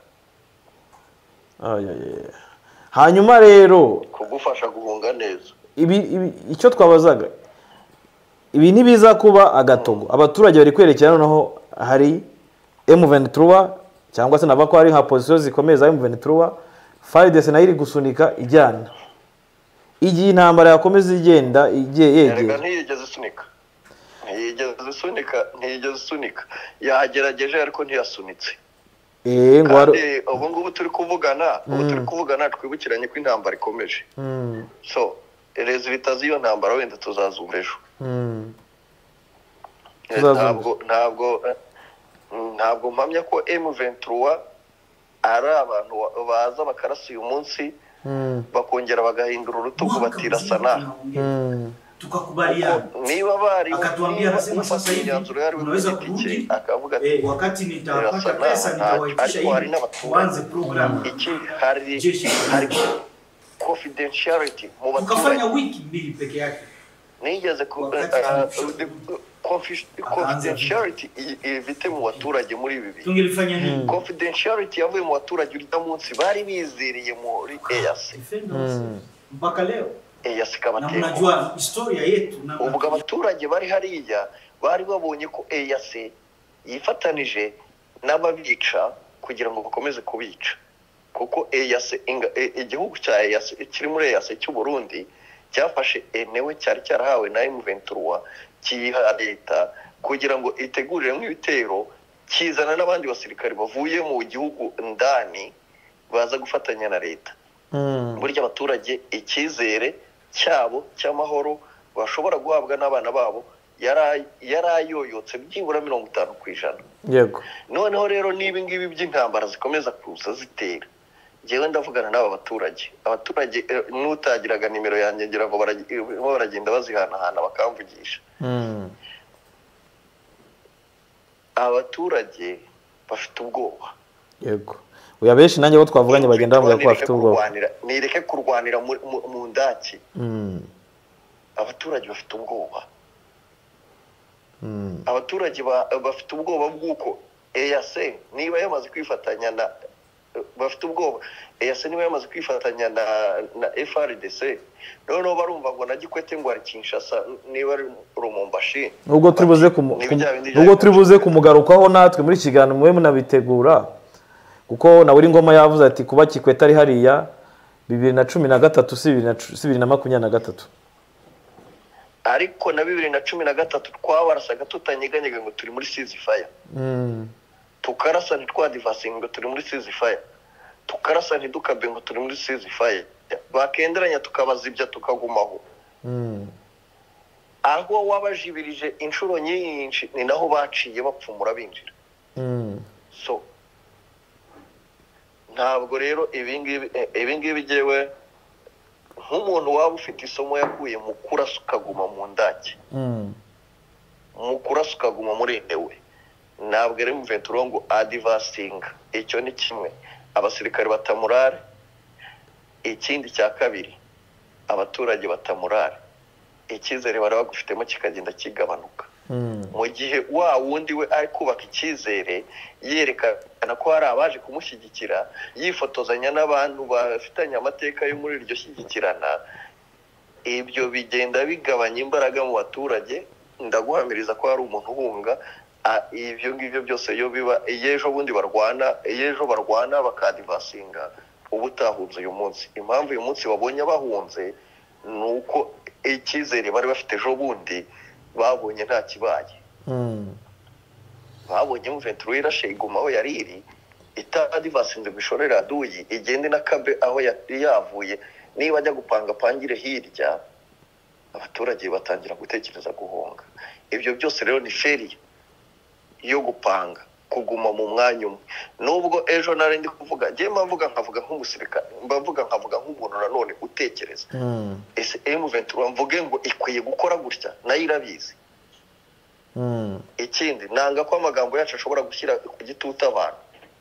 aye hanyuma rero kugufasha guhunga neza ibi icyo twabazaga ibi ntibiza kuba agatogo abaturage bari kwerekera noneho hari M vingt-trois cyangwa se nabako hari nka position zikomeye za M vingt-trois F A R D C nayo iri gusunika ijyana igihe intambara yakomeza igenda igiye yegera ntiyigeze isunika ntiyigeze isunika ntiyigeze isunika yagerageje ariko ntiyasunitse eh ngo ubu ngubu turi kuvugana ubu turi kuvugana twibukiranye ko intambara ikomeje so resultat z'iyo ntambara wenda tuzazumva ejo ntabwo ntabwo ntabwo mpamya ko M vingt-trois ari abantu baza bakarasa uyu munsi bakongera bagahindura urutugu batirasana tukakubaliana niba bari akatuambia anasema sasa hivi unaweza kurudi akavuga ati wakati nitapata pesa nitawaitisha hivi tuanze program iki hari hari confidentiality mu baturage tukafanya wiki mbili peke yake nigeze ku confidentiality ivite mu baturage muri ibi bihe tungelifanya nini confidentiality yavuye mu baturage uri munsi bari biziriye muri E A C mpaka leo E A C kabateye na unajua historia yetu na ubwo abaturage bari hariya bari babonye ko E A C yifatanije n'ababica kugira ngo bakomeze kubica kuko E A C igihugu cya E A C kiri muri E A C cy'u Burundi cyafashe enewe cyari cyarahawe na M vingt-trois kiha leta kugira ngo itegurire nk'ibitero kizana n'abandi basirikare bavuye mu gihugu ndani baza gufatanya na leta burya abaturage ikizere cyabo cy'amahoro bashobora guhabwa n'abana babo yarayoyotse byibura mirongo itanu ku ijana yego noneho rero nibi ngibi by'intambara zikomeza kuza zitera jewe ndavugana n'aba baturage abaturage n'utagiraga nimero yanjye ngira ngo baragenda bazihanahana bakamvugisha abaturage bafite ubwoba yego uya benshi nanjye bo twavuganye bagenda bavuga ko bafite ubwoba nireke kurwanira mu ndaki abaturage bafite ubwoba abaturage bafite ubwoba bw'uko E A C niba yamaze kwifatanya na bafite ubwoba E A C niba yamaze kwifatanya na na F A R D C noneho barumva ngo na Gikwete ngo ari Kinshasa niba ari Rumumbashi ubwo turibuze ubwo turibuze kumugarukaho natwe muri kiganiro mwe munabitegura kuko nawe uri ngoma yavuze ati kuba Kikwete ari hariya bibiri na cumi na gatatu si bibiri na makumyabiri na gatatu ariko na bibiri na cumi na gatatu twabarasaga tutanyeganyega ngo turi muri ceasefire tukarasa ntitwadivasinga ngo turi muri ceasefire tukarasa ntidukabe ngo turi muri ceasefire bakenderanya tukabazibya tukagumaho aho wabajibirije inshuro nyinshi ni naho baciye bapfumura binjira so ntabwo rero ibingibi ibingibi jewe nk'umuntu waba ufite isomo yakuye mu kurasa ukaguma mu ndake mu kurasa ukaguma muri ewe ntabwo ari mu vingt-trois ngo adivasinga icyo ni kimwe abasirikare batamurare ikindi cya kabiri abaturage batamurare icyizere bari bagufitemo kikagenda kigabanuka mu gihe wa wundi we ari kubaka icyizere yerekana ko hari abaje kumushyigikira yifotozanya n'abantu bafitanye amateka yo muri iryo shyigikirana, ibyo bigenda bigabanya imbaraga mu baturage. Ndaguhamiriza ko hari umuntu uhunga ibyo ngibyo byose iyo biba ejo bundi barwana ejo barwana bakadivasinga ubu utahunze uyu munsi. Impamvu uyu munsi babonye bahunze ni uko icyizere bari bafite ejo bundi babonye nta kibaye. babonye M vingt-trois irashe iguma aho yari iri itadivasinze gushorera aduyi igende na kabe aho yari yavuye. Niba ajya gupanga pangire hirya abaturage batangira gutekereza guhunga. Ibyo byose rero ni feri yo gupanga kuguma mu mwanya umwe. Nubwo ejo nari ndi kuvuga je mbavuga nkavuga nk'umusirikare mbavuga nkavuga nk'umuntu nanone utekereza ese M vingt-trois mvuge ngo ikwiye gukora gutya nayo irabizi. Ikindi nanga ko amagambo yacu ashobora gushyira ku gituta abantu.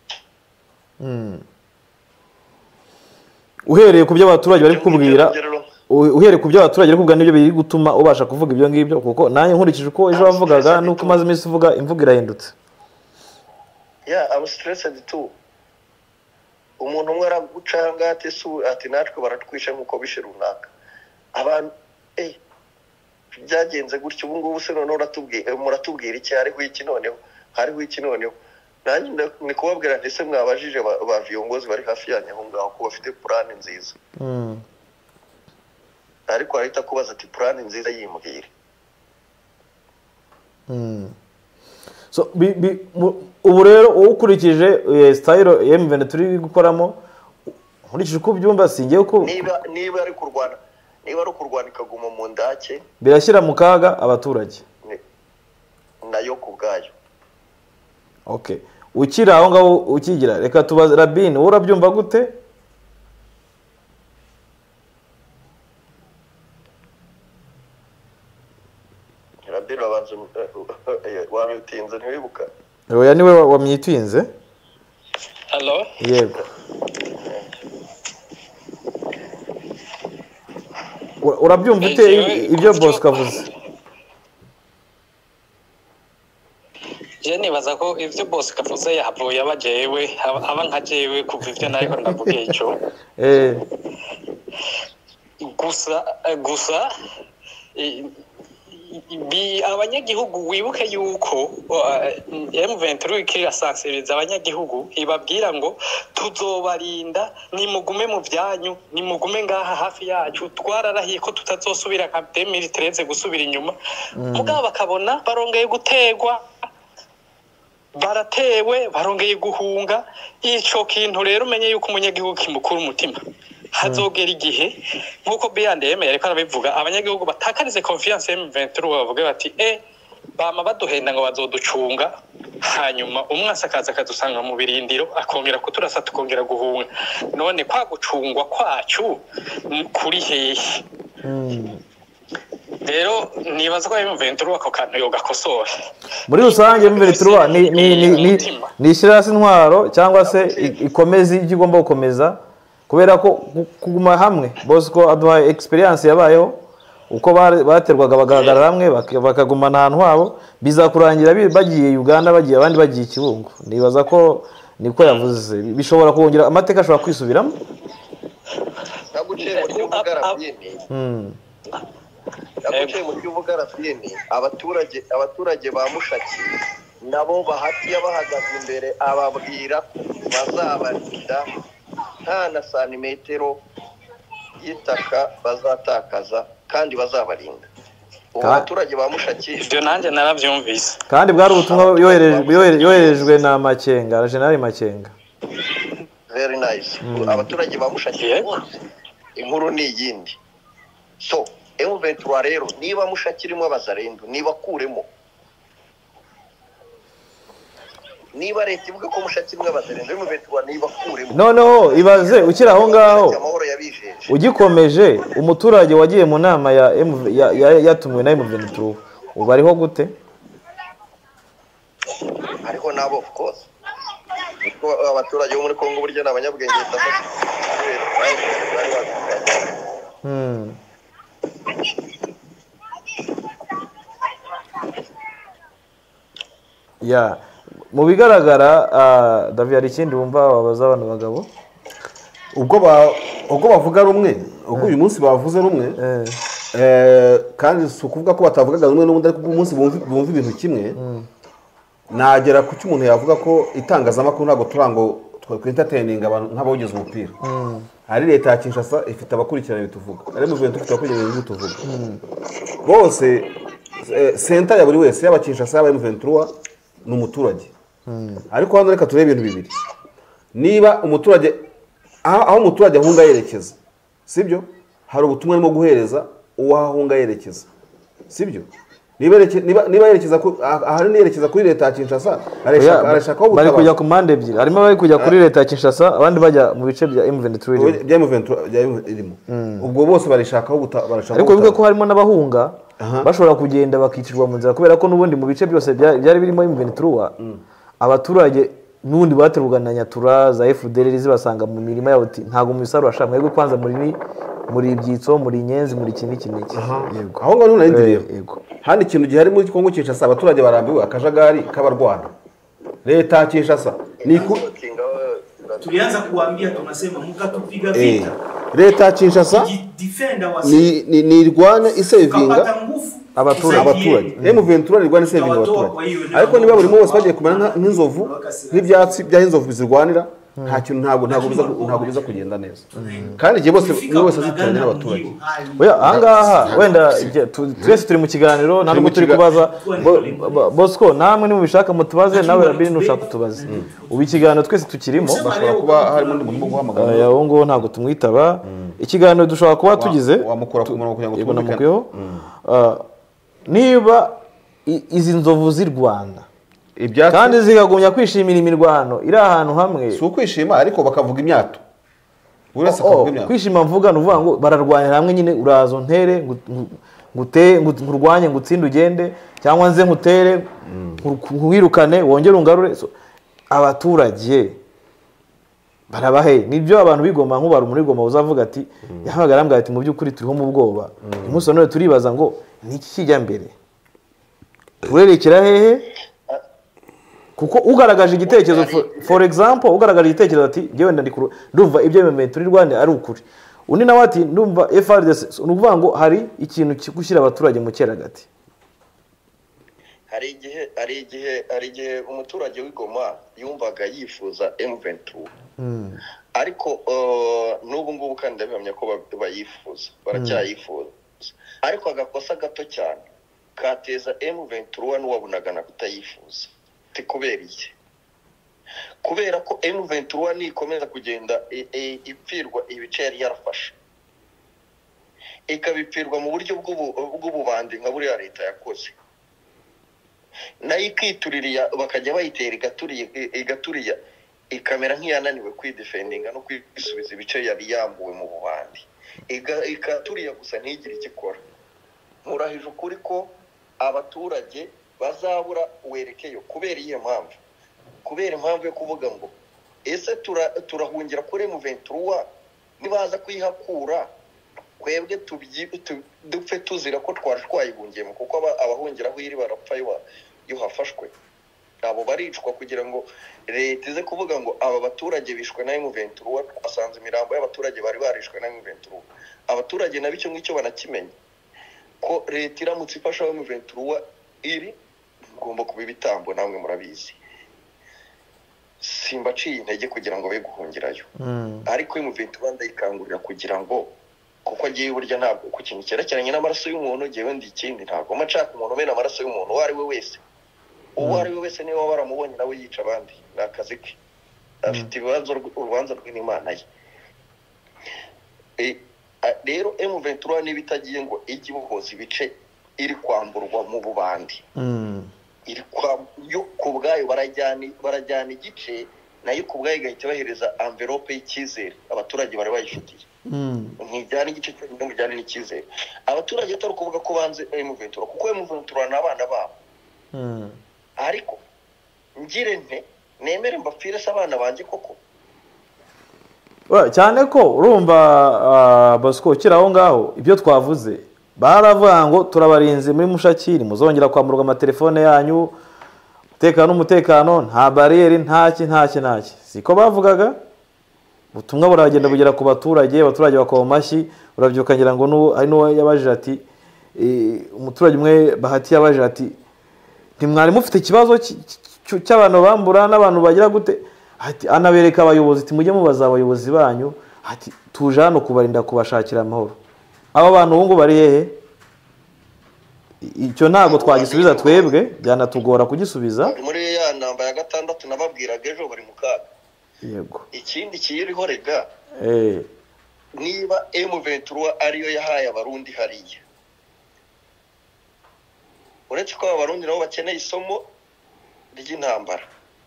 Uhereye ku byo abaturage bari kubwira uhereye ku byo abaturage bari kubwira nibyo biri gutuma ubasha kuvuga ibyo ngibyo, kuko nanjye nkurikije uko ejo bavugaga nuko maze iminsi uvuga imvugo irahindutse. Yeah, I'm stressed too. Umuntu umwe aragucanga ati su ati natwe baratwisha nkuko bishe runaka. Abantu eh byagenze gutyo ubu ngubu se none uratubwiye muratubwira iki hariho iki noneho hariho iki noneho. Nanjye ni kubabwira ndetse mwabajije ba viongozi bari hafi yanyu aho ngaho ko bafite plan nziza. Mm. Ariko arita kubaza ati plan nziza yimbwire. Mm. So bi, bi, ubu rero ukurikije style M vingt-trois gukoramo nkurikije uko byumva singiye uko niba niba ari kurwana niba ari kurwana ikaguma mu ndake birashyira mu kaga abaturage nayo kubgayo. Okay, ukira aho ngaho ukigira reka tubaze Rabin urabyumva gute? Rabin abanze wamwitinze ntiwibuka. Oya niwe wamyitinze. Hello? Yego. Urabyumva ute ibyo boss kavuze? Je nibaza ko ivyo boss kavuze yavuye abajewe aba nka jewe kuva ivyo nariko ndavuga ico. Eh. Gusa gusa bi abanyagihugu wibuke yuko M vingt-trois kirasansiriza abanyagihugu ibabwira ngo tuzobarinda nimugume mu byanyu nimugume ngaha hafi yacu twararahiye ko tutazosubira nka deux mille treize gusubira inyuma. Mugabo bakabona barongeye gutegwa baratewe barongeye guhunga. Ico kintu rero umenye yuko umunyagihugu kimukura umutima. Hazogera igihe nkuko B and M yareka arabivuga abanyagihugu batakarize confiance M vingt-trois bavuga bati eh bama baduhenda ngo bazoducunga hanyuma umwasa akaza akadusanga mu birindiro akongera kuturasa tukongera guhunga. None kwa gucungwa kwacu kuri hehe? Rero nibaza ko M vingt-trois ako kantu yoga kosora. Muri rusange M vingt-trois ni ni ni ni shirasi ntwaro cyangwa se ikomezi igomba gukomeza kubera ko kuguma hamwe boss ko aduha experience yabayeho uko baterwaga bagahagarara hamwe bakagumana ahantu habo bizakurangira bagiye Uganda bagiye abandi bagiye Kibungo. Nibaza ko niko yavuze bishobora kongera amateka ashobora kwisubiramo. Naguciye mu cy'ubugarafiyeni. Mm. Naguciye mu cy'ubugarafiyeni abaturage abaturage ba Mushaki nabo bahatiye bahagaze imbere ababwira bazabarinda nta na santimetero y'itaka bazatakaza kandi bazabarinda. Abaturage ba Mushaki ibyo nanjye narabyumvise kandi bwari ubutumwa yoherejwe na Makenga General Makenga. Very nice. Abaturage ba Mushaki inkuru ni yindi. So M vingt-trois rero niba Mushaki irimo abazarendo niba kuremo niba leta ivuga ko Mushaki imwe abazarendo M vingt-trois niba kuremo noneho ibaze ukira aho ngaho ugikomeje umuturage wagiye mu nama ya yatumwe na M vingt-trois ubariho gute? Ariko nabo of course ko abaturage bo muri Kongo buryo n'abanyabwenge batafashe. Hmm. ya mu bigaragara David hari ikindi wumva wabaza abantu bagabo ubwo ba ubwo bavuga rumwe ubwo uyu munsi bavuze rumwe eh kandi sukuvuga ko batavugaga rumwe n'ubundi ariko uyu munsi bumva ibintu kimwe nagera ku cyumuntu yavuga ko itangazamakuru ntago turango twentatininga abantu nk'abogeze umupira hari leta ya Kinshasa ifite abakurikirana bituvuga ari mu bintu dufite abakurikirana bituvuga bose center ya buri wese yaba Kinshasa yaba M vingt-trois n'umuturage ariko hano reka turebe ibintu bibiri niba umuturage aho umuturage ahunga yerekeza sibyo hari ubutumwa arimo guhereza uwo ahunga yerekeza sibyo niba niba niba yerekeza ko ahari nerekeza kuri leta ya Kinshasa arashaka arashaka bari kujya ku mande ebyiri harimo bari kujya kuri leta ya Kinshasa abandi bajya mu bice bya M vingt-trois bya M vingt-trois irimo ubwo bose barashakaho barashaka ariko bivuga ko harimo n'abahunga bashobora kugenda bakicirwa mu nzira kubera ko nubundi mu bice byose byari birimo M vingt-trois abaturage nundi baterwaga na nyatura za F D L R zibasanga mu mirima yabo ntago mu bisaro ashamwe yego kwanza muri muri ibyitso muri inyenzi muri kintu kiniki yego aho ngo nuna yego handi ikintu gihari muri Kongo Kinshasa abaturage barambiwe akajagari kabarwana leta ya Kinshasa ni tulianza kuambia tunasema mkatupiga vita leta ya Kinshasa ni ni ni irwana isevinga abaturage M vingt-trois irwana isevinga abaturage ariko niba buri wese bagiye kumera nk'inzovu n'ibyatsi bya inzovu bizirwanira nta kintu ntago ntago biza ntago biza kugenda neza kandi igihe bose wese azitiranye n'abaturage oya ahangaha wenda twese turi mu kiganiro nta nubwo turi kubaza Bosco namwe ni mubishaka mutubaze nawe Rabiri nushaka kutubaza ubu ikiganiro twese tukirimo bashobora kuba harimo ndi mu guhamagara ya ngo ntago tumwitaba ikiganiro dushobora kuba tugize wamukora ku murongo kugira ngo twumvikane niba izi nzovu z'i Rwanda kandi zigagumya kwishimira imirwano iri ahantu hamwe si ukwishima ariko bakavuga imyato uretse kuvuga imyato kwishima mvuga nuvuga ngo bararwanira hamwe nyine urazo ntere ngute ngurwanye ngutsinde ugende cyangwa nze nkutere nkwirukane wongere ungarure abaturage barabahe nibyo abantu bigoma nk'ubaru muri goma uzavuga ati yahagarambwa ati mu by'ukuri turiho mu bwoba umunsi none turibaza ngo niki kijya mbere turerekera hehe kuko ugaragaje igitekerezo for example ugaragaje igitekerezo ati ngewe ndandikuru ndumva ibyo bimenyetso turi Rwanda ari ukuri undi nawe ati ndumva F R D C nuvuga ngo hari ikintu kigushyira abaturage mu cyeragati hari igihe ari igihe ari igihe umuturage w'Igoma yumvaga yifuza M vingt-trois ariko n'ubu ngubu kandi ndabimenya ko bayifuza baracyayifuza ariko agakosa gato cyane kateza M vingt-trois n'uwabonaga na kutayifuza kubera iki kubera ko M vingt-trois nikomeza kugenda ipfirwa ibice yari yarafashe ikabipfirwa mu buryo bw'ububandi nka buriya leta yakoze nayo ikituririya bakajya bayitera igaturiye igaturiya ikamera nk'iyananiwe kwidefendinga no kwisubiza ibice yari yambuwe mu bubandi ikaturiya gusa ntigire ikikora murahije ukuri ko abaturage bazabura werekeyo kubera iyo mpamvu kubera impamvu yo kuvuga ngo ese turahungira kuri M vingt-trois nibaza kwihakura kwebwe dupfe tuzira ko twari twayihungiyemo kuko abahungiraho iri barapfa yo hafashwe abo baricwa kugira ngo leta ize kuvuga ngo aba baturage bishwe na M vingt-trois twasanze imirambo y'abaturage bari barishwe na M vingt-trois abaturage nabicyo ngicyo banakimenya ko leta iramutse ifasha M vingt-trois iri ngomba kuba ibitambo namwe murabizi simbaciye intege kugira ngo be guhungirayo ariko M vingt-trois ndayikangurira kugira ngo kuko agiye burya ntabwo ku kintu cyerekeranye n'amaraso y'umuntu ngewe ndi ikindi ntabwo macaka umuntu mena amaraso y'umuntu uwo ari we wese uwo ari we wese niba baramubonye nawe yica abandi ni akazi ke afite ibibazo urubanza rw'Imana ye rero M vingt-trois niba itagiye ngo ijye ibohoza ibice iri kwamburwa mu bubandi iri yo ku bwayo barajyana barajyana igice nayo ku bwayo igahita bahereza envelope y'icyizere abaturage bari bayifitiye nkijyana igice cyo mujyana n'icyizere abaturage atari kuvuga ko banze M vingt-trois kuko M vingt-trois n'abana babo ariko ngire nte nemere mbapfire se abana banje koko cyane ko urumva Bosco kiraho ngaho ibyo twavuze baravuga ngo turabarinze muri Mushakiri muzongera kwamurwa amatelefone yanyu umutekano umutekano nta bariyeri ntaki ntaki ntaki siko bavugaga ubutumwa buragenda bugera ku baturage abaturage bakoma amashyi urabyuka ngira ngo n'ubu ari n'uwo yabajije ati umuturage umwe Bahati yabajije ati ntimwari mufite ikibazo cy'abantu bambura n'abantu bagira gute ati anabereka abayobozi ati mujye mubaza abayobozi banyu ati tuje hano kubarinda kubashakira amahoro aba bantu ubu ngo bari hehe icyo ntabwo twagisubiza twebwe byanatugora kugisubiza muri ya namba ya gatandatu nababwiraga ejo bari mu kaga yego ikindi kiyiriho rega eh niba M vingt-trois ariyo yahaye abarundi hariya uretse ko abarundi nabo bakeneye isomo ry'intambara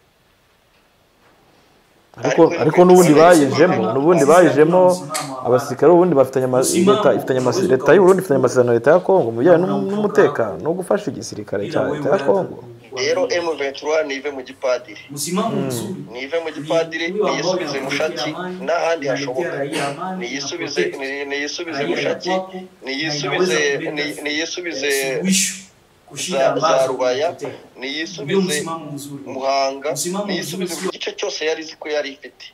ariko ariko nubundi bayijemo nubundi bayijemo abasirikare ubundi bafitanye leta ifitanye leta y'u Burundi ifitanye amasezerano leta ya Kongo mu bijyanye n'umutekano no gufasha igisirikare cya leta ya Kongo rero M vingt-trois nive mu gipadiri nive mu gipadiri niyisubize mushaki n'ahandi hashoboka niyisubize niyisubize mushaki niyisubize niyisubize za Rubaya niyisubize Muhanga niyisubize buri gice cyose yari ziko yari ifite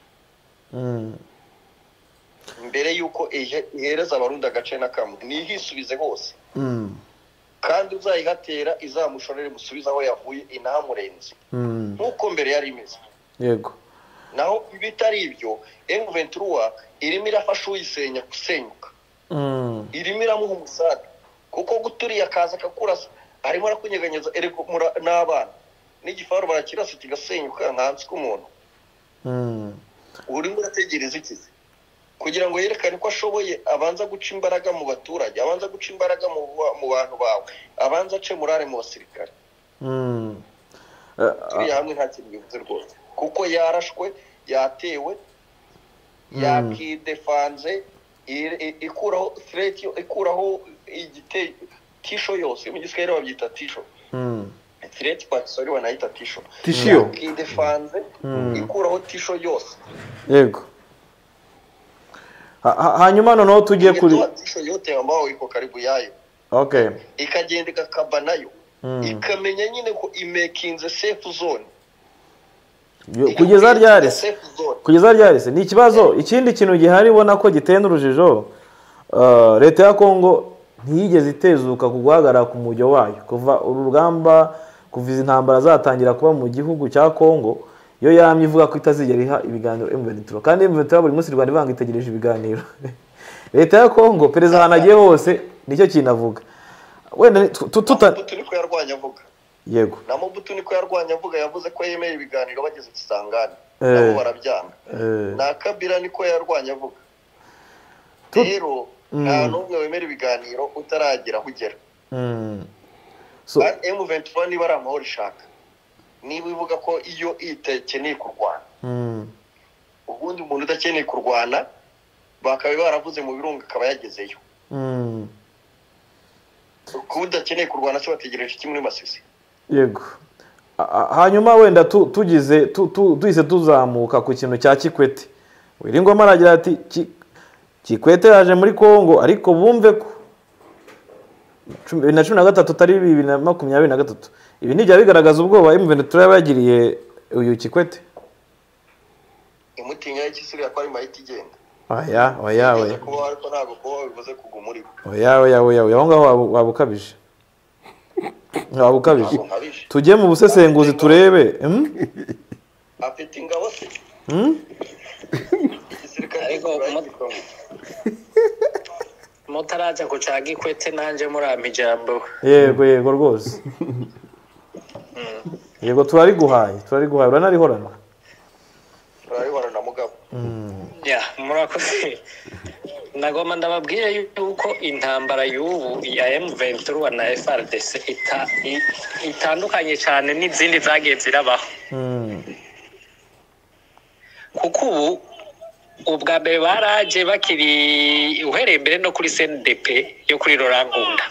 mbere yuko ihereza abarundi agace na kamwe nihisubize hose kandi uzayihatera izamushorere musubiza aho yavuye inahamurenze nkuko mbere yari imeze yego naho ibitari ibyo M vingt-trois irimo irafasha uyisenya gusenyuka irimo iramuha umusada kuko guturiye akaza kakurasa arimo arakunyeganyeza eriko n'abana n'igifaru barakirasa kigasenyuka nkansi k'umuntu urimo urategereza iki kugira ngo yerekane ko ashoboye abanza guca imbaraga mu baturage abanza guca imbaraga mu bantu bawe abanza ace murare mu basirikare turi hamwe nta kintu bivuze rwose kuko yarashwe yatewe yakidefanze ikuraho threat ikuraho igite tisho yose mu giswahili babyita tisho threat part sorry wanayita tisho tisho yakidefanze ikuraho tisho yose yego hanyuma noneho tugiye kuri tisho yote ambao iko karibu yayo okay ikagenda ikakaba nayo ikamenya nyine ko imekinze safe zone kugeza ryari kugeza ryari se ni ikibazo ikindi kintu gihari ubona ko gitenda urujijo leta ya Kongo ntiyigeze itezuka kuguhagarara ku mujyo wayo kuva uru rugamba kuva izi ntambara zatangira kuba mu gihugu cya Kongo yo yamye ivuga ko itazigera iha ibiganiro M vingt-trois kandi M vingt-trois buri munsi Rwanda ivanga itegereje ibiganiro leta ya Kongo perezida hanagiye hose nicyo kinavuga wenda tuta niko yarwanya avuga yego na Mobutu niko yarwanya avuga yavuze ko yemeye ibiganiro bageze Kisangani nabo barabyanga na Kabila niko yarwanya avuga rero nta n'umwe wemera ibiganiro utaragira aho ugera so M vingt-trois niba ari amahoro ishaka niba ivuga ko iyo itakeneye kurwana ubundi umuntu udakeneye kurwana bakabe baravuze mu birunga akaba yagezeyo kuko udakeneye kurwana cyo bategereje iki muri Masisi yego hanyuma wenda tugize duhise tuzamuka ku kintu cya Kikwete Wiringoma aragira ati Kikwete yaje muri Kongo ariko bumve ko bibiri na cumi na gatatu tari bibiri na makumyabiri na gatatu ibi nijya bigaragaza ubwoba M vingt-trois yabagiriye uyu Kikwete imutinya y'ikisiriya kwa ari mahiti igenda oya oya oya kuba ariko ntago kuba bivuze kugumuri oya oya oya oya ngaho wabukabije wabukabije tujye mu busesenguzi turebe afite ingabo se mutaraza ku cya Kikwete nanje murampa ijambo yego yego rwose yego turariguhaye turariguhaye uranarihorana turarihorana mugabo ya murakoze nagoma ndababwiye yuko intambara y'ubu ya M vingt-trois na F R D C ita itandukanye cyane n'izindi zagiye zirabaho kuko ubu ubwa mbere baraje bakiri uhereye mbere no kuri C N D P yo kuri Rorangunda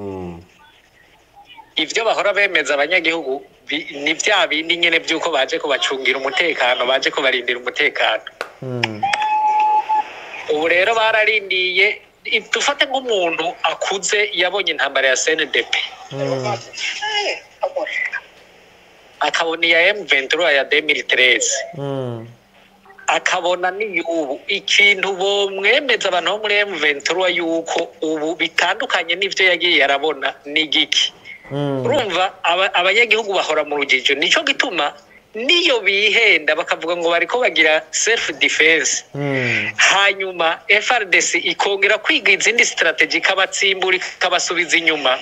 ivyo bahora bemeza abanyagihugu ni vya bindi nyene byuko baje kubacungira umutekano baje kubarindira umutekano ubu rero bararindiye dufate nk'umuntu akuze yabonye intambara ya C N D P akabona iya M vingt-trois ya deux mille treize Mm. akabona n'iyubu ikintu bomwemeza abantu bo muri M vingt-trois yuko ubu bitandukanye n'ivyo yagiye arabona ni giki. Mm. urumva aba- abanyagihugu bahora mu rujijo nico gituma niyo bihenda bakavuga ngo bariko bagira self defense Mm. hanyuma F R D C ikongera kwiga izindi strategy ikabatsimbura ikabasubiza inyuma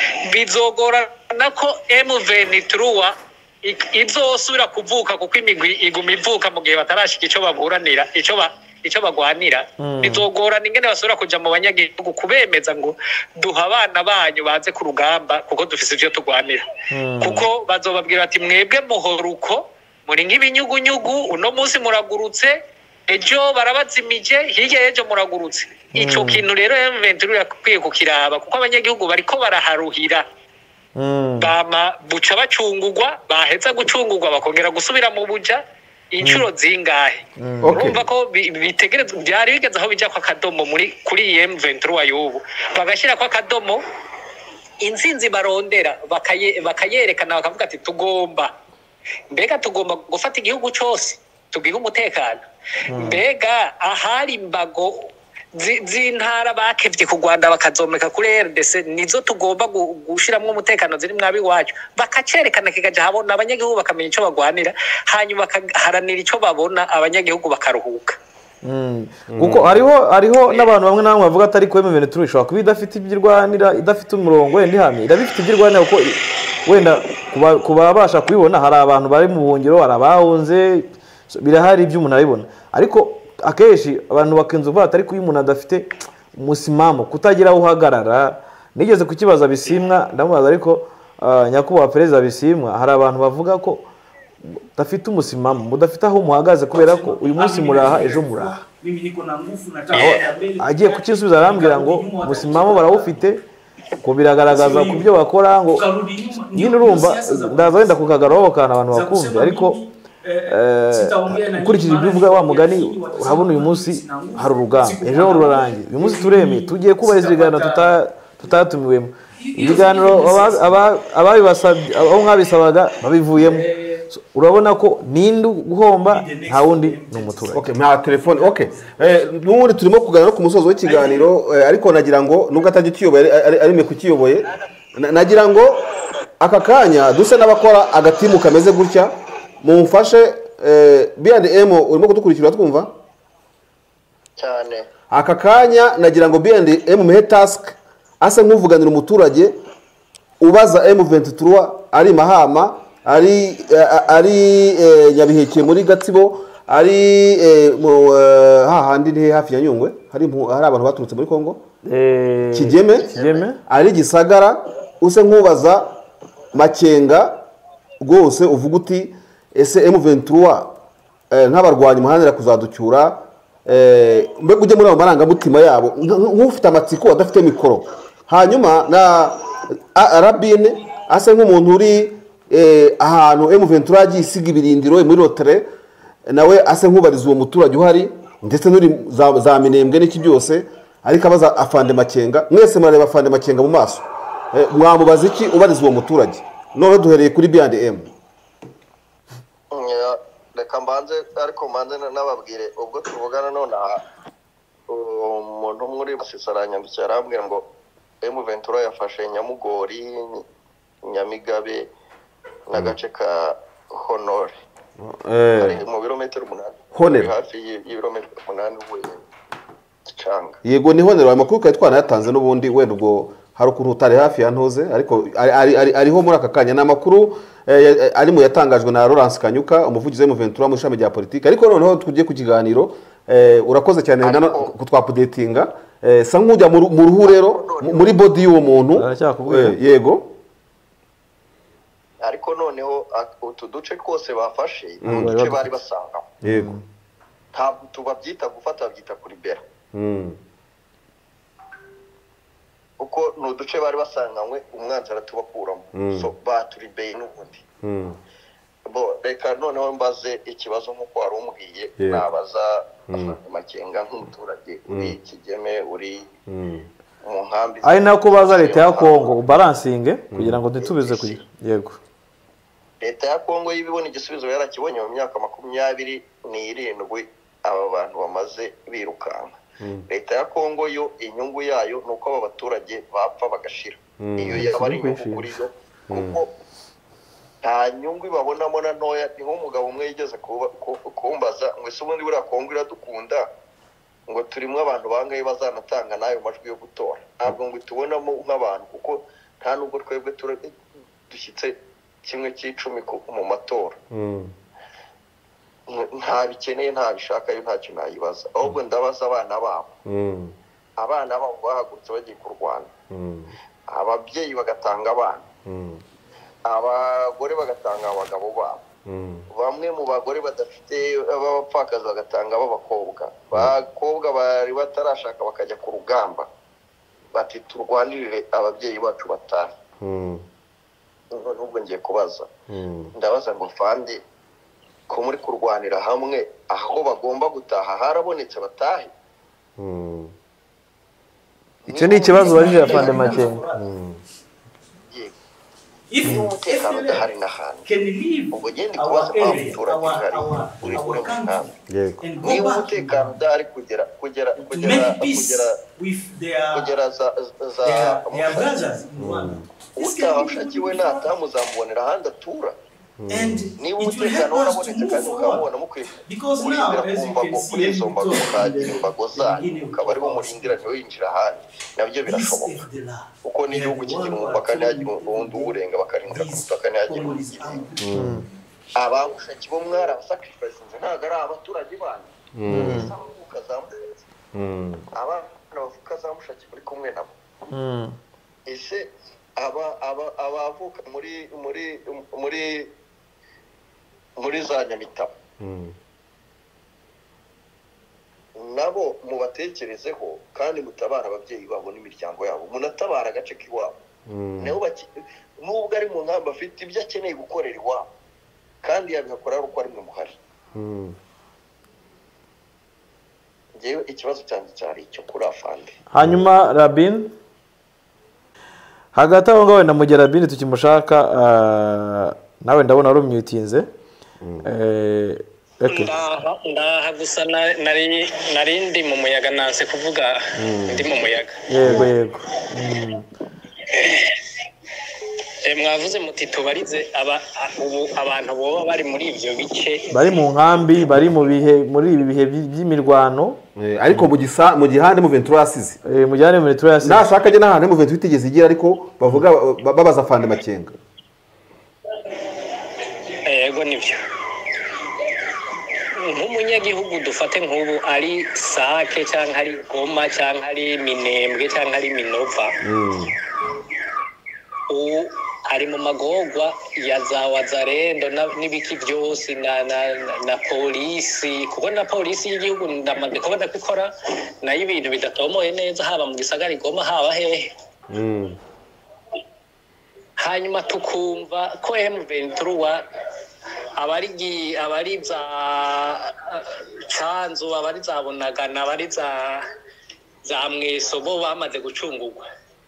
bizogorana ko M vingt-trois ik- izosubira kuvuka kuko imigwi iguma ivuka mu gihe batarashika ico baburanira ico ba ico bagwanira Mm. bizogorana ingene basubira kuja mu banyagihugu kubemeza ngo duha abana banyu baze ku rugamba kuko dufise ivyo tugwanira Mm. kuko bazobabwira ati mwebwe muhoruko muri nk'ibinyugunyugu uno munsi muragurutse ejo barabazimije hirya y'ejo muragurutse ico kintu rero M vingt-trois yakwiye kukiraba kuko abanyagihugu bariko baraharuhira Mm. bama buca bacungurwa baheza gucungurwa bakongera gusubira mu buja inshuro zingahe Okay. urumva ko bi- bitegereza byari bigeze aho bijya kwa kadomo muri kuri iyi M vingt-trois y'ubu bagashyira kwa kadomo intsinzi barondera bakaye- bakayerekana bakavuga ati tugomba mbega tugomba gufata igihugu cyose tugihe umutekano mbega ahari imbago zi- z'intara bakevye ku Rwanda bakazomeka kuri R D C nizo tugomba gu- gushiramwo umutekano ziri mwabi wacu bakacerekana kikaja habona abanyagihugu bakamenya ico bagwanira hanyuma bakaharanira ico babona abanyagihugu bakaruhuka. Mm. kuko hariho hariho n'abantu bamwe na bamwe bavuga atari ko M vingt-trois ishobora kuba idafite ibyo irwanira idafite umurongo wenda ihamye irabifite ibyo irwanira kuko i- wenda kuba- kuba babasha kubibona hari abantu bari mu buhungiro hari abahunze so, birahari ibyo umuntu arabibona ariko akenshi abantu bakenze uvuga ati ariko iyo umuntu adafite umusimamo kutagira aho uhagarara nigeze kukibaza Bisimwa ndamubaza ariko ah, nyakubahwa perezida Bisimwa hari abantu bavuga ko udafite umusimamo mudafite aho muhagaze kubera ko uyu munsi muraha ejo muraha Mimi niko na nguvu nataka kwenda mbele. agiye kukisubiza arambwira ngo umusimamo barawufite ko biragaragaza ku byo bakora ngo Ukarudi nyuma. nyine urumva ndaza wenda kukagaraho kana abantu bakumva ariko ukurikije ibyo uvuga wa mugani urabona uyu munsi hari urugamba ejo rurarangiye uyu munsi turemeye tugiye kubahiriza ibiganiro tuta- tutatumiwemo ibiganiro aba- aba- ababibasabye aho mwabisabaga babivuyemo So, urabona ko ninde guhomba nta wundi ni umuturage Okay, nta telefone. Okay. Eh, n'ubundi turimo kuganira ku musozo w'ikiganiro eh, ariko nagira ngo nubwo atajya kiyoboye ari ari me kukiyoboye na- nagira ngo aka kanya duse n'abakora agatimu kameze gutya mumfashe eh, B and M urimo kudukurikira twumva cyane aka kanya nagira ngo B and M muhe task ase nk'uvuganira umuturage ubaza M vingt-trois ari Mahama ari eh, ari eh, Nyabiheke muri Gatsibo ari eh, mu eh, hahandi ni hafi ya Nyungwe hari impu- hari abantu baturutse muri Kongo Eh, Kigeme Kigeme ari Gisagara use nk'ubaza Makenga rwose uvuga uti ese M vingt-trois eh, nk'abarwanyi muhanira kuzaducyura eh, mbega ujye muri abo marangamutima yabo nk- nk'ufite amatsiko adafite mikoro hanyuma na A- Rabine ase nk'umuntu uri eh, ahantu M vingt-trois agiye isiga ibirindiro muri Rotere nawe ase nk'ubariza uwo muturage uhari ndetse n'uri za, za Minembwe n'iki byose ariko abaza afande Makenga mwese murareba afande Makenga mu maso eh, mwamubaza iki ubariza uwo muturage none duhereye kuri B and M Ya, reka mbanze ariko mbanze nababwire ubwo tuvugana none aha umuntu muri basisa aranyandikira arambwira ngo M vingt-trois yafashe Nyamugori Nyamigabe n'agace ka Honore ari eh, mu birometero umunani Honore. Uri hafi y'i- y'ibirometero umunani uvuye Gicanga yego ni honero amakuru kari twanayatanze n'ubundi wenda ubwo hari ukuntu utari hafi ya ntoze ariko ari- ari- ari- ariho muri aka kanya ni amakuru eh, ari mu yatangajwe na Laurence Kanyuka umuvugizi wa M vingt-trois mu ishami rya politiki ariko noneho tugiye ku kiganiro eh, urakoze cyane Ariko- ngana kutwapudetinga eh, sa nk'ujya mu ru- mu ruhu rero mu- muri body y'uwo muntu Aracyakubwira. eh, yego ariko noneho ak- utu duce twose bafashe ni Mm. uduce bari basangamo yego ntabwo tubabyita gufata babyita kuribera Mm. kuko ni uduce bari basanganywe umwanzi aratubakuramo Mm. so baturibeye n'ubundi Mm. bo reka noneho mbaze ikibazo nk'uko wari umbwiye Yeah. nabaza Mm. afande Makenga nk'umuturage uri Kigeme uri Mm. mu nkambi ari nako baza leta ya Kongo baransinge kugira ngo ntitubize kugira yego leta ya Kongo y'ibibona igisubizo yarakibonye mu myaka makumyabiri n'irindwi aba bantu bamaze birukanka. Leta ya Kongo yo inyungu yayo nuko aba baturage bapfa bagashira. Iyo yaba ari inyungu kuri yo kuko nta nyungu ibabonamo na ntoya. Ni nk'umugabo umwe yigeze kumbaza ngo ese ubundi buriya Kongo iradukunda ngo turimo abantu bangaye bazanatanga nayo majwi yo gutora. Ntabwo ngo tubonamo nk'abantu kuko nta nubwo twebwe dushyitse kimwe cy'icumi mu matora. Nta bikeneye nta bishaka yo ntacyo nayibaza, ahubwo ndabaza abana babo. Abana babo bahagurutse bagiye kurwana, ababyeyi bagatanga abana, abagore bagatanga abagabo babo, bamwe mu bagore badafite abapfakazi bagatanga ab'abakobwa, abakobwa bari batarashaka bakajya ku rugamba bati turwanirire ababyeyi bacu batahe. Nubwo ngiye kubaza ndabaza ngo fande ko muri kurwanira hamwe aho bagomba gutaha harabonetse batahe. Icyo ni ikibazo bajije afande Makenga. If umutekano udahari n'ahantu ubwo genda kubaza abaturage hari uri kuri mutanga niba umutekano udahari kugera kugera kugera kugera kugera za za utabashakiwe natamuzamubonera ahandi atura. Niba umutekano warabonetse kandi ukabona mukwiye kurindira kumva ngo kuri izo mbago mukagira imbago zanyu ukaba ari bo murindira ntiwinjira ahandi nabyo birashoboka kuko n'igihugu kigira umupaka ntihagira uwundi uwurenga bakarindira ku mupaka ntihagira uwundi. Abagushakiye bo mwarabasacrificinze ntabwo ari abaturage banyu. Abana bavuka za mushaki muri kumwe nabo. Ese abavuka muri muri muri muri za Nyamitabo nabo mubatekerezeho kandi mutabara ababyeyi babo n'imiryango yabo, munatabara agace k'iwabo. Nubwo ari mu nkamba afite ibyo akeneye gukorera iwabo kandi yabikora ari uko ari mwe muhari. Ngewe ikibazo cyanjye cyari icyo kuri afande. Hanyuma Rabin hagati aho ngaho na Mugera Rabin tukimushaka nawe ndabona ari umyutinze. Ndaha gusa nari narindi mu muyaga nanse kuvuga ndi mu muyaga. Yego yego. Mwavuze muti tubarize aba ubu abantu boba bari muri ivyo bice bari mu nkambi bari mu bihe muri ibi bihe by'imirwano ariko mu gisa mu gihande mu Ventura yasize eh mu gihande mu Ventura yasize nashaka je nahane mu Ventura itigeze igira ariko bavuga babaza afande Makenga. Yego nivyo nk'umunyagihugu dufate nk'ubu ari Sake cyangwa ari Goma cyangwa ari Minembwe cyangwa ari Minova u ari mu magogwa ya za Wazarendo n'ibiki byose na na na polisi kuko na polisi y'igihugu ndamaze kubona kwikora nayo ibintu bidatomoye neza haba mu gisagara Goma haba hehe. Hanyuma tukumva ko M vingt-trois abarigi abari za Canzu abari za Bunagana abari za za Mweso bo bamaze gucungurwa.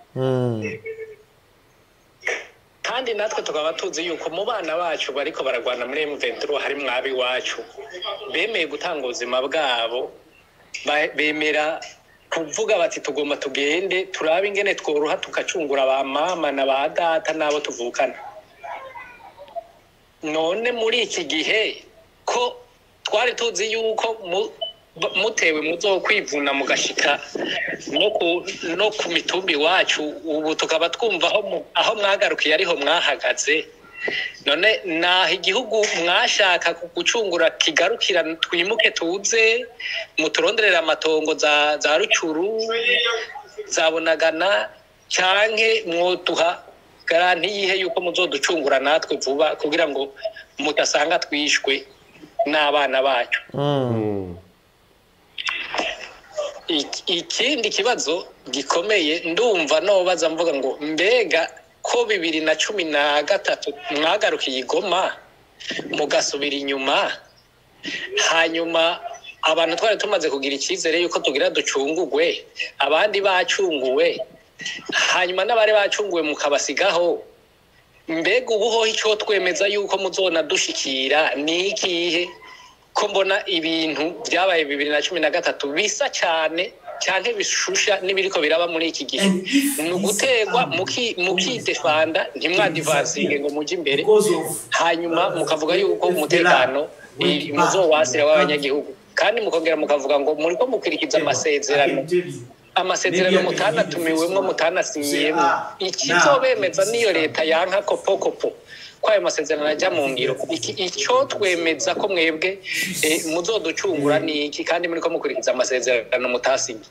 Kandi natwe tukaba tuzi yuko mu bana bacu bariko baragwana muri M vingt-trois hari mwabi wacu bemeye gutanga ubuzima bwabo bemera kuvuga bati tugomba tugende turabe ingene tworoha tukacungura ba mama na ba data nabo tuvukana. None muri iki gihe ko twari tuzi yuko mutewe muzokwivuna mugashika no ku no ku mitumbi wacu ubu tukaba twumva aho aho mwagarukiye ariho mwahagaze. None naho igihugu mwashaka gucungura kigarukira twimuke tuze muturonderera amatongo za za Rucuru zabonagana cyanke mwoduha garanti yihe yuko muzoducungura natwe vuba kugira ngo mutasanga twishwe n'abana bacu. Ikindi kibazo gikomeye ndumva no baza mvuga ngo mbega ko bibiri na cumi na gatatu mwagarukiye Igoma mugasubira inyuma hanyuma abantu twari tumaze kugira ikizere yuko tugira ducungurwe abandi bacunguwe hanyuma n'abari bacunguwe mukabasigaho mbega ubuho icyo twemeza yuko muzona dushikira ni ikihe ko mbona ibintu byabaye bibiri na cumi na gatatu bisa cyane cyane bishusha n'ibiriko biraba muri iki gihe ni ugutegwa mukidefanda ntimwadivansinge ngo mujye imbere hanyuma mukavuga yuko umutekano muzowasira w'abanyagihugu kandi mukongera mukavuga ngo muriko mukurikiza amasezerano amasezerano mutanatumiwemwo mutanasiyemwo ikizobemeza niyo leta yanka kopokopo kwayo masezerano ajya mu ngiro icyo twemeza ko mwebwe muzoducungura ni iki kandi muriko mukurikiza amasezerano mutasinye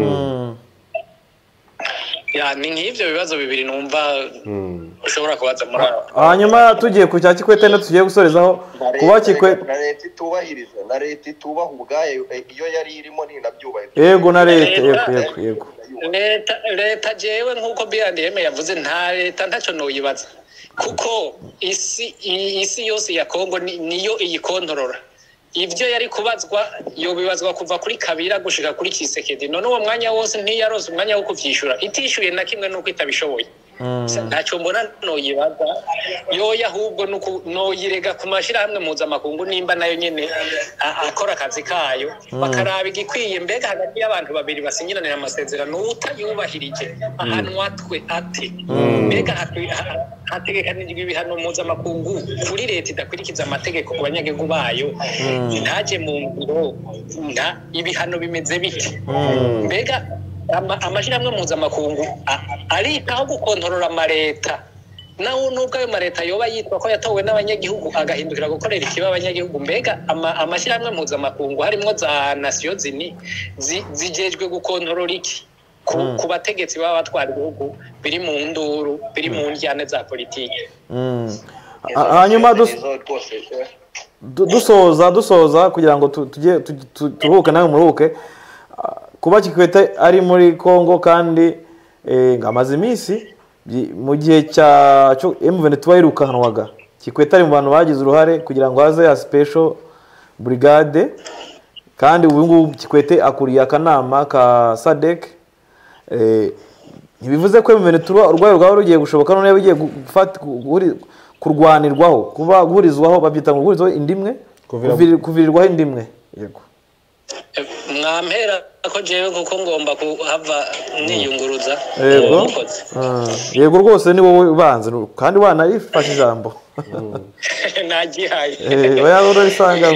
ya ni nk'ivyo bibazo bibiri numva ushobora kubaza muri aho hanyuma tugiye ku cya Kikwete no tugiye gusorezaho kuba Kikwete na leta itubahiriza na leta itubaha ubwayo iyo yari irimo ntinabyubahiriza yego na leta yego yego yego leta leta jewe nk'uko B and M yavuze nta leta ntacyo noyibaza kuko isi isi yose ya Kongo niyo iyikontorora ibyo yari kubazwa yo bibazwa kuva kuri Kabira gushika kuri Kisekedi none uwo mwanya wose ntiyarose umwanya wo kuvyishura itishuye na kimwe nuko itabishoboye ntacyo mbona noyibaza yoya ahubwo nuko noyirega ku mashira hamwe mpuzamakungu nimba nayo nyene akora akazi kayo bakaraba igikwiye mbega hagati y'abantu babiri basinyiranira amasezerano utayubahirije ahanwa twe ate mbega hategekanijwe ibihano mpuzamakungu kuri leta idakurikiza amategeko ku banyagihugu bayo ntaje mu ngiro nta ibihano bimeze bite mbega amashirahamwe mpuzamakungu aritaho gukontorora amaleta naho nubwo ayo maleta yoba yitwa ko yatowe n'abanyagihugu agahindukira gukorera ikiba abanyagihugu mbega amashirahamwe mpuzamakungu harimwo za Nations Unies zijejwe gukontorora iki ku bategetsi baba batwara ibihugu biri mu nduru biri mu njyane za politike hanyuma dusoza dusoza kugira ngo tujye turuhuke nawe muruhuke kuba Kikwete ari muri Kongo kandi ngamaze iminsi mu gihe cya M vingt-trois yirukanwaga Kikwete ari mu bantu bagize uruhare kugira ngo haze ya special brigade kandi ubu ngubu Kikwete akuriye akanama ka S A D C ntibivuze ko M vingt-trois urwayo rwawe rugiye gushoboka none yabigiye gufata kurwanirwaho kuba guhurizwaho babyita ngo guhurizwaho indimwe kuvirirwaho indimwe yego mwampera ko jewe kuko ngomba kuhava niyunguruza yego yego rwose ni wowe ubanze kandi wanarifashe ijambo nagihaye eh bayabora bisanga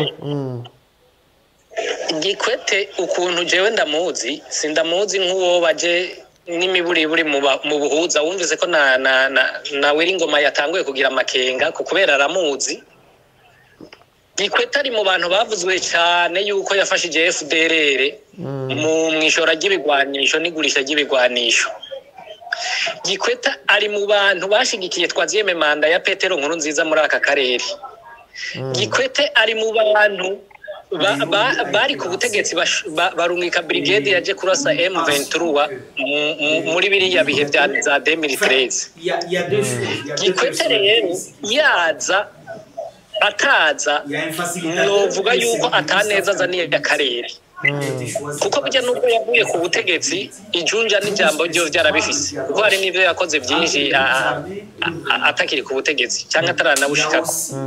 Kikwete ukuntu jewe ndamuzi sindamuzi nk'uwo baje n'imiburi buri mu buhuza wumvise ko na na na wiri ngoma yatanguye kugira amakenga kubera aramuzi Kikwete ari mu bantu bavuzwe cyane yuko yafashije F D L R mu mwishora ry'ibigwanisho n'igurisha ry'ibigwanisho Kikwete ari mu bantu bashigikiye twaziyeme manda ya Petero nkuru nziza muri aka karere Kikwete ari mu bantu bari ku butegetsi barungika brigade yaje kurasa M vingt-trois muri biriya bihe bya za deux mille treize Kikwete rero yaza ataza novuga yuko ataneza azaniye akarere kuko bijya nubwo yavuye ku butegetsi ijunja n'ijambo ryo byarabifise kuko hari n'ibyo yakoze byinshi atakiri ku butegetsi cyangwa ataranabushikako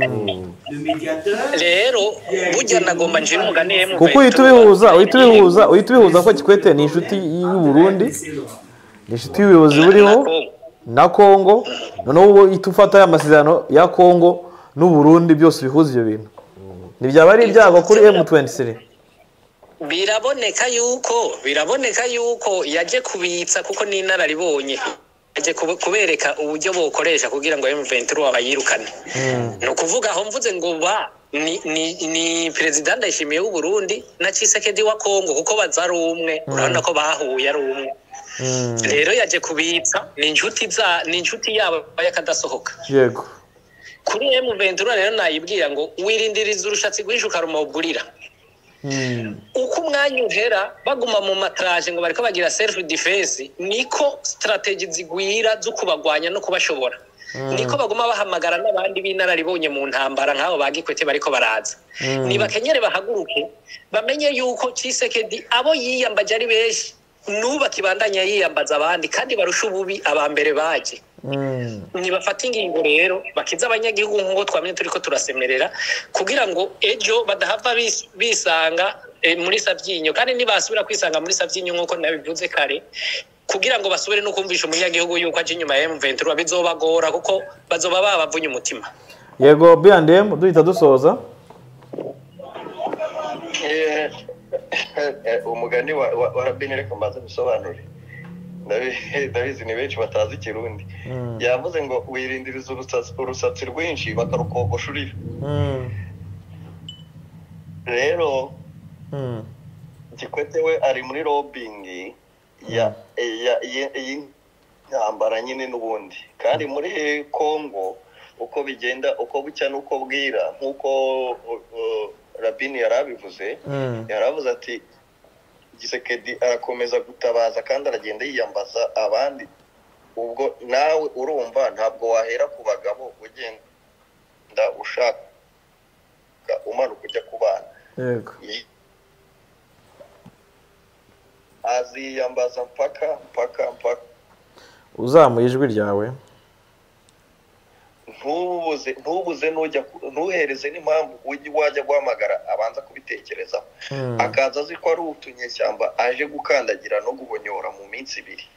rero burya nagomba njye n'umugani kuko uhita ubihuza uhita ubihuza uhita ubihuza ko Kikwete ni inshuti y'u Burundi ni inshuti y'ubuyobozi buriho na Kongo noneho ubu uhita ufata aya masezerano ya Kongo n'u Burundi byose bihuza ibyo bintu ntibyaba ari ibyago kuri M vingt-trois biraboneka yuko biraboneka yuko yaje kubitsa kuko ni inararibonye yaje kubereka uburyo bokoresha kugira ngo M vingt-trois abayirukane no kuvuga aho mvuze ngo ba ni ni, ni president Ndayishimiye w'u Burundi na Tshisekedi wa Kongo kuko bazari umwe urabona ko bahuye ari umwe rero yaje kubitsa ni inshuti za ni inshuti yabo yakadasohoka yego kuri M vingt-trois rero nayibwira ngo wirindiriza urushatsi rwishuka rumogurira uko umwanya uhera baguma mu matraje ngo bariko bagira self defense niko strategy zigwira zo kubagwanya no kubashobora niko baguma bahamagara n'abandi b'inararibonye mu ntambara nk'abo bagikwete bariko baraza ni bakenyere bahaguruke bamenye yuko Tshisekedi abo yiyambaje ari beshi nuba kibandanya yiyambaza abandi kandi barusha ububi abambere baje nibafata ingingo rero bakiza abanyagihugu nk'uko twamye turiko turasemerera kugira ngo ejo badahava bisanga muri Sabyinyo kandi nibasubira kwisanga muri Sabyinyo nk'uko nabivuze kare kugira ngo basubire no kumvisha umunyagihugu yuko aje inyuma ya M vingt-trois bizobagora kuko bazoba babavunye umutima. Yego B and M duhita dusoza. Eh umugani wa wa Rabini reka mbaze bisobanure. Ndabizi ni benshi batazi Kirundi. Yavuze ngo wirindiriza urusatsi urusatsi rwinshi bakarukogoshurira. Rero Kikwete we ari muri lobbying ya ya y'intambara nyine n'ubundi kandi muri Kongo uko bigenda uko bucya nuko bwira nkuko Rabini yarabivuze yaravuze ati Gisekedi arakomeza gutabaza kandi aragenda yiyambaza abandi ubwo nawe urumva ntabwo wahera ku bagabo ugenda ushaka umanuka ujya kubana yego aziyambaza mpaka mpaka mpaka uzamuye ijwi ryawe ntubuze ntubuze nujya ntuhereze n'impamvu wajya guhamagara abanza kubitekereza akaza azi ko ari utunyeshyamba aje gukandagira no guhonyora mu minsi ibiri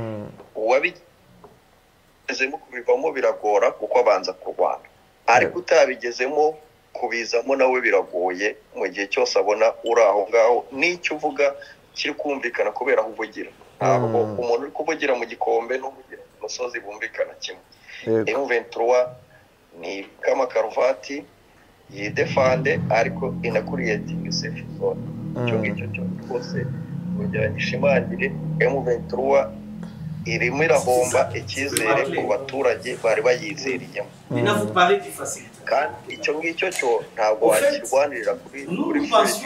uwabigezemo kubivamo biragora kuko abanza kurwana ariko utabigezemo kubizamo nawe biragoye mu gihe cyose abona uri aho ngaho n'icyo uvuga kiri kumvikana kubera aho uvugira ntabwo umuntu uri kuvugira mu gikombe n'uvugira ku musozi bumvikana kimwe. M vingt-trois ni kama karuvati yidefande ariko inakuriye safe zone cyo ngicyo cyo rwose kugira gishimangire M vingt-trois irimo irahomba icyizere ku baturage bari bayizeriyemo kandi icyo ngicyo cyo ntabwo wakirwanirira kuri kuri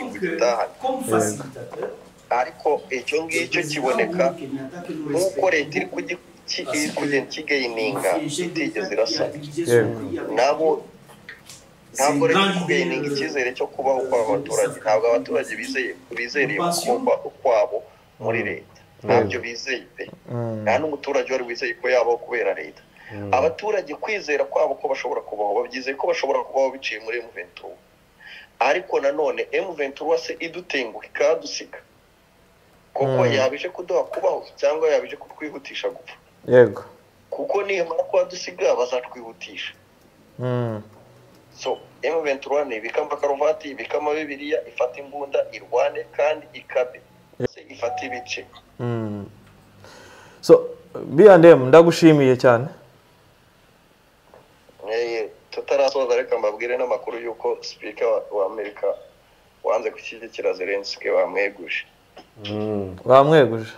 ariko icyo ngicyo kiboneka nk'uko leta iri kugenda kigayininga itigeze irasa nabo ntabwo leta kugayininga icyizere cyo kubaho kw'abaturage ntabwo abaturage bizeye bizereye kuba ukwabo muri leta ntabyo bizeye pe nta n'umuturage wari wizeye ko yabaho kubera leta abaturage kwizera kwabo ko bashobora kubaho babyizeye ko bashobora kubaho biciye muri M vingt-trois ariko nanone M vingt-trois se idutenguka ikadusiga kuko yabije kuduha kubaho cyangwa yabije kutwihutisha gupfa yego kuko nimara kwadusiga bazatwihutisha so M vingt-trois ni bikamba karuvati bikama bibiliya ifata imbunda irwane kandi ikabe ifata ibice so B and M ndagushimiye cyane eh tutarasoza reka mbabwire n'amakuru yuko speaker wa Amerika wanze gushyigikira Zelensky bamweguje bamweguje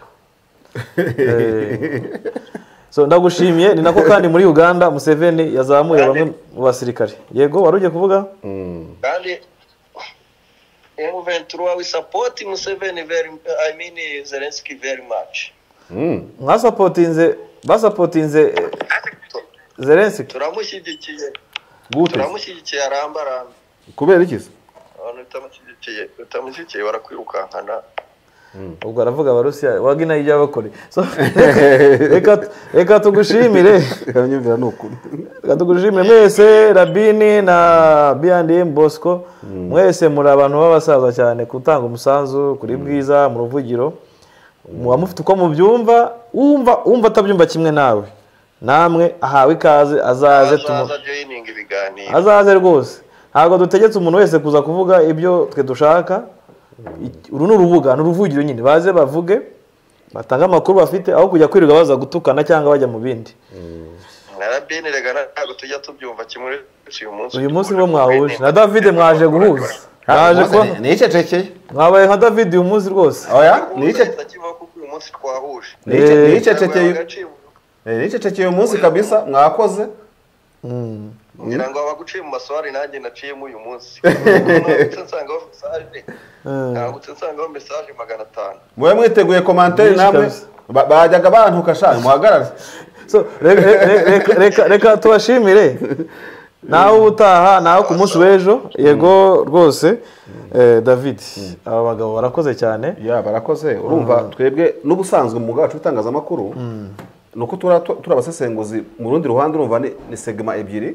so ndagushimiye ni nako kandi muri Uganda Museveni yazamuye bamwe mu basirikare yego waruje kuvuga kandi M vingt-trois we support Museveni very I mean Zelensky very much mwa supportinze ba supportinze Zelensky turamushyigikiye gute turamushyigikiye arambara kubera iki se abantu tutamushyigikiye tutamushyigikiye barakwirukankana ubwo aravuga abarusiya wagina ijya bakore so reka reka tugushimire kanyumvira nukuri reka tugushimire mwese Rabini na B and M Bosco mwese muri abantu b'abasaza cyane gutanga umusanzu kuri Bwiza mu ruvugiro muba mufite uko mubyumva wumva wumva atabyumva kimwe nawe namwe ahawe ikaze azaze tumu joining ibiganiro azaze rwose ntabwo dutegetse umuntu wese kuza kuvuga ibyo twe dushaka uru ni urubuga ni uruvugiro nyine baze bavuge batanga amakuru bafite aho kujya kwirirwa baza gutukana cyangwa bajya mu bindi Rabini rega ntabwo tujya tubyumva kimwe uyu munsi uyu munsi bo mwahuje na David mwaje guhuza mwaje ko nicecekeye mwabaye nka David uyu munsi rwose oya nicecekeye uyu munsi twahuje nicecekeye nicecekeye uyu munsi kabisa mwakoze ngira ngo abaguciye mu maswari nanjye naciyemo uyu munsi nsanga message ntabwo nsanga message magana atanu mwe mwiteguye commentaire namwe bajyaga bantuka shaka muhagarare so reka reka reka tubashimire nawe utaha nawe ku munsi w'ejo yego rwose David aba bagabo barakoze cyane ya barakoze urumva twebwe n'ubusanzwe mu gacu bitangaza makuru nuko tura tura abasesenguzi mu rundi ruhande urumva ni, ni segment ebyiri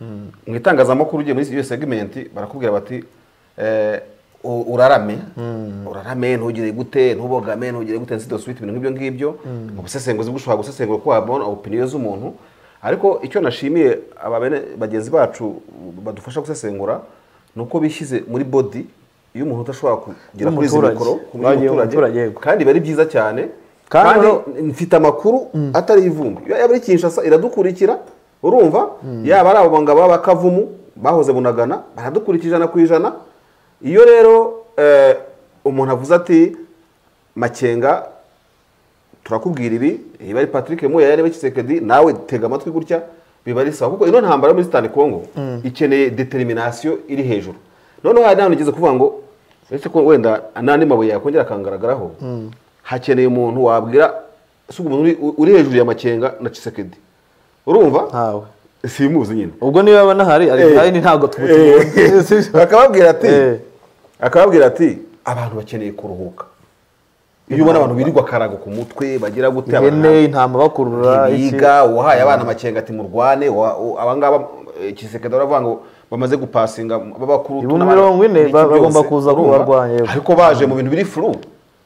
mu itangazamakuru ugiye muri iyo segment barakubwira bati eh urarame urarame ntugire gute ntubogame ntugire gute nsido suite ibintu nk'ibyo ngibyo mu busesenguzi bw'ushobora gusesengura ko wabona opinion z'umuntu ariko icyo nashimiye ababene bagenzi bacu badufasha gusesengura nuko bishyize muri body iyo umuntu utashobora kugira kuri izi mikoro umuturage kandi bari byiza cyane kandi mfite amakuru atari ivumbi yaba ari Kinshasa iradukurikira urumva yaba ari abo ngabo bakavumu bahoze bunagana baradukurikijana ku ijana iyo rero eh, umuntu avuze ati Makenga turakubwira ibi iba ari Patrick Moya yarebe Kisekedi nawe tega amatwi gutya biba ari sawa kuko ino ntambara muri Stan Congo ikeneye determination iri hejuru none hari none ugeze kuvuga ngo ese ko wenda anani mabuye yakongera akangaragaraho hakeneye umuntu wabwira suko umuntu uri hejuru ya Makenga na Kisekedi urumva hawe simuzi nyine ubwo niba abana hari ari hari ntago tubutse akababwira ati akababwira ati abantu bakeneye kuruhuka iyo ubona abantu birirwa karago ku mutwe bagira gute abana intama bakurura yiga wahaye abana Makenga ati murwane abangaba Kisekedi baravuga ngo bamaze gupasinga babakuru ibintu mirongo ine bagomba kuza kubarwanya ariko baje mu bintu biri furu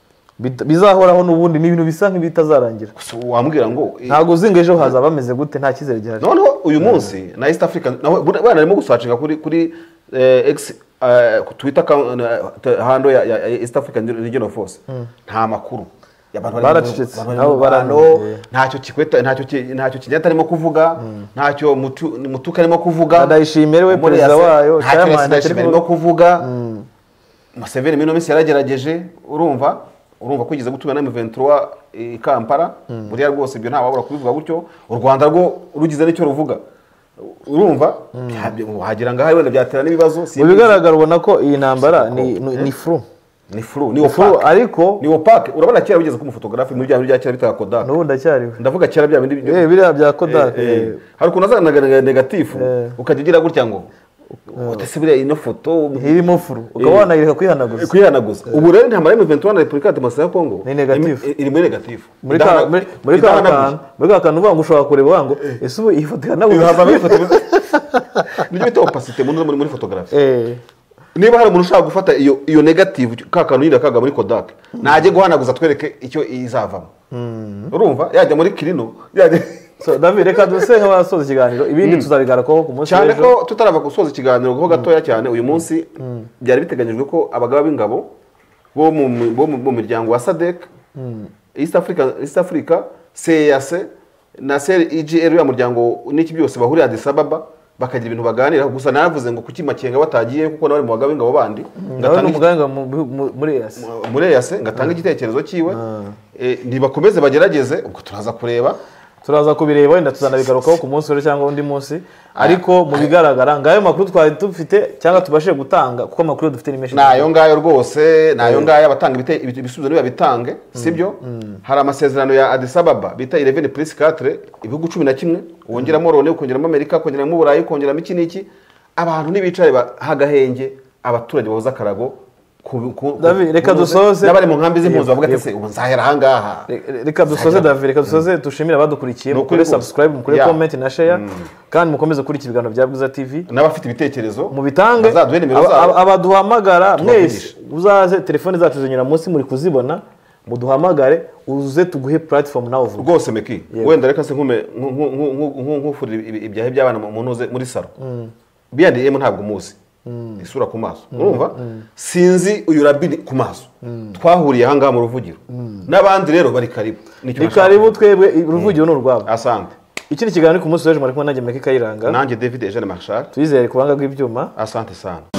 bizahoraho n'ubundi n'ibintu bisa nk'ibitazarangira wambwira ngo ntago zingejo haza bameze gute nta kizere gihari none uyu munsi na East Africa bana barimo gusacinga kuri kuri X Twitter hando ya East African Regional Force nta makuru y'abantu baracecetse nabo barano ntacyo kikweta ntacyo ntacyo kinyata arimo kuvuga ntacyo mutuka arimo kuvuga ndayishimerewe perezida wayo ntacyo arimo kuvuga Museveni mino misi yaragerageje urumva urumva kugeza gutuma na M vingt-trois Kampala buriya rwose ibyo nta wabura kubivuga gutyo u Rwanda rwo rugize n'icyo ruvuga urumva wagira ngo hari wenda byatera n'ibibazo bigaragara ubona ko iyi ntambara ni ni fru ni fru ni opaque ariko ni opaque urabona kera bigeze ku mufotografi muri bya bya kera bita Kodak no ndacyari ndavuga kera bya bindi eh biriya bya Kodak hari kunazana negative ukagira gutya ngo utesibira ino foto irimo furu ukabona ireka kwihanaguza kwihanaguza ubu rero nta M vingt-trois na Republika Demokarasi ya Kongo ni negative iri muri negative muri muri ka muri ka kantu uvuga ushobora kureba wango ese ubu iyi foto yanaguza hava ifoto nibyo bita opacité muri muri photography eh niba hari umuntu ushaka gufata iyo iyo negative ka kantu yinda kaga muri Kodak naje guhanaguza twereke icyo izavamo urumva yajya muri Kirino yajya so David reka duse nk'abasoza ikiganiro ibindi tuzabigarako ku munsi cyane ko tutarava gusoza ikiganiro ho gatoya cyane uyu munsi byari biteganyijwe ko abagaba b'ingabo bo mu bo mu miryango wa SADC East Africa East Africa C E A C na C E G R ya muryango n'iki byose bahurira Addis Ababa bakagira ibintu baganira gusa naravuze ngo kuki Makenga batagiye kuko nawe mu bagaba b'ingabo bandi ngatanga umuganga muri E A C muri E A C ngatanga igitekerezo kiwe nibakomeze bagerageze ubwo turaza kureba turaza kubireba wenda tuzanabigarukaho ku munsi w'ejo cyangwa undi munsi ariko mu bigaragara ngayo makuru twari dufite cyangwa tubashije gutanga kuko makuru dufite ni menshi nayo ngayo rwose nayo ngayo abatanga ibisubizo niba bitange sibyo hari amasezerano ya Addis Ababa bita eleven plus quatre ibihugu cumi na kimwe wongeramo Loni ukongeramo Amerika ukongeramo Burayi ukongeramo iki niki abantu nibicare hagahenge abaturage bahoza karago David reka dusoze nabari mu nkambi z'impunzi bavuga ati se ubu nzahera ahangaha reka dusoze David reka dusoze dushimira abadukurikiye mukore subscribe mukore comment na share kandi mukomeze kuri ibiganiro bya Bwiza T V n'abafite ibitekerezo mu bitange abaduhamagara mwese uzaze telefone zacu zinyura munsi muri kuzibona muduhamagare uze tuguhe platform nawe uvuga rwose Meki wenda reka se nkume nkufura ibyahe by'abana mu ntuze muri salo biyandiyemo ntabwo muzi isura ku maso urumva sinzi uyu Rabini ku maso twahuriye aha ngaha mu ruvugiro n'abandi rero bari karibu ni karibu twebwe uruvugiro n'urwabo asante iki ni kiganiro ku munsi w'ejo muri kumwe nanjye Meki Kayiranga nanjye David Eugene Marshal twizere kubanga bw'ibyuma asante sana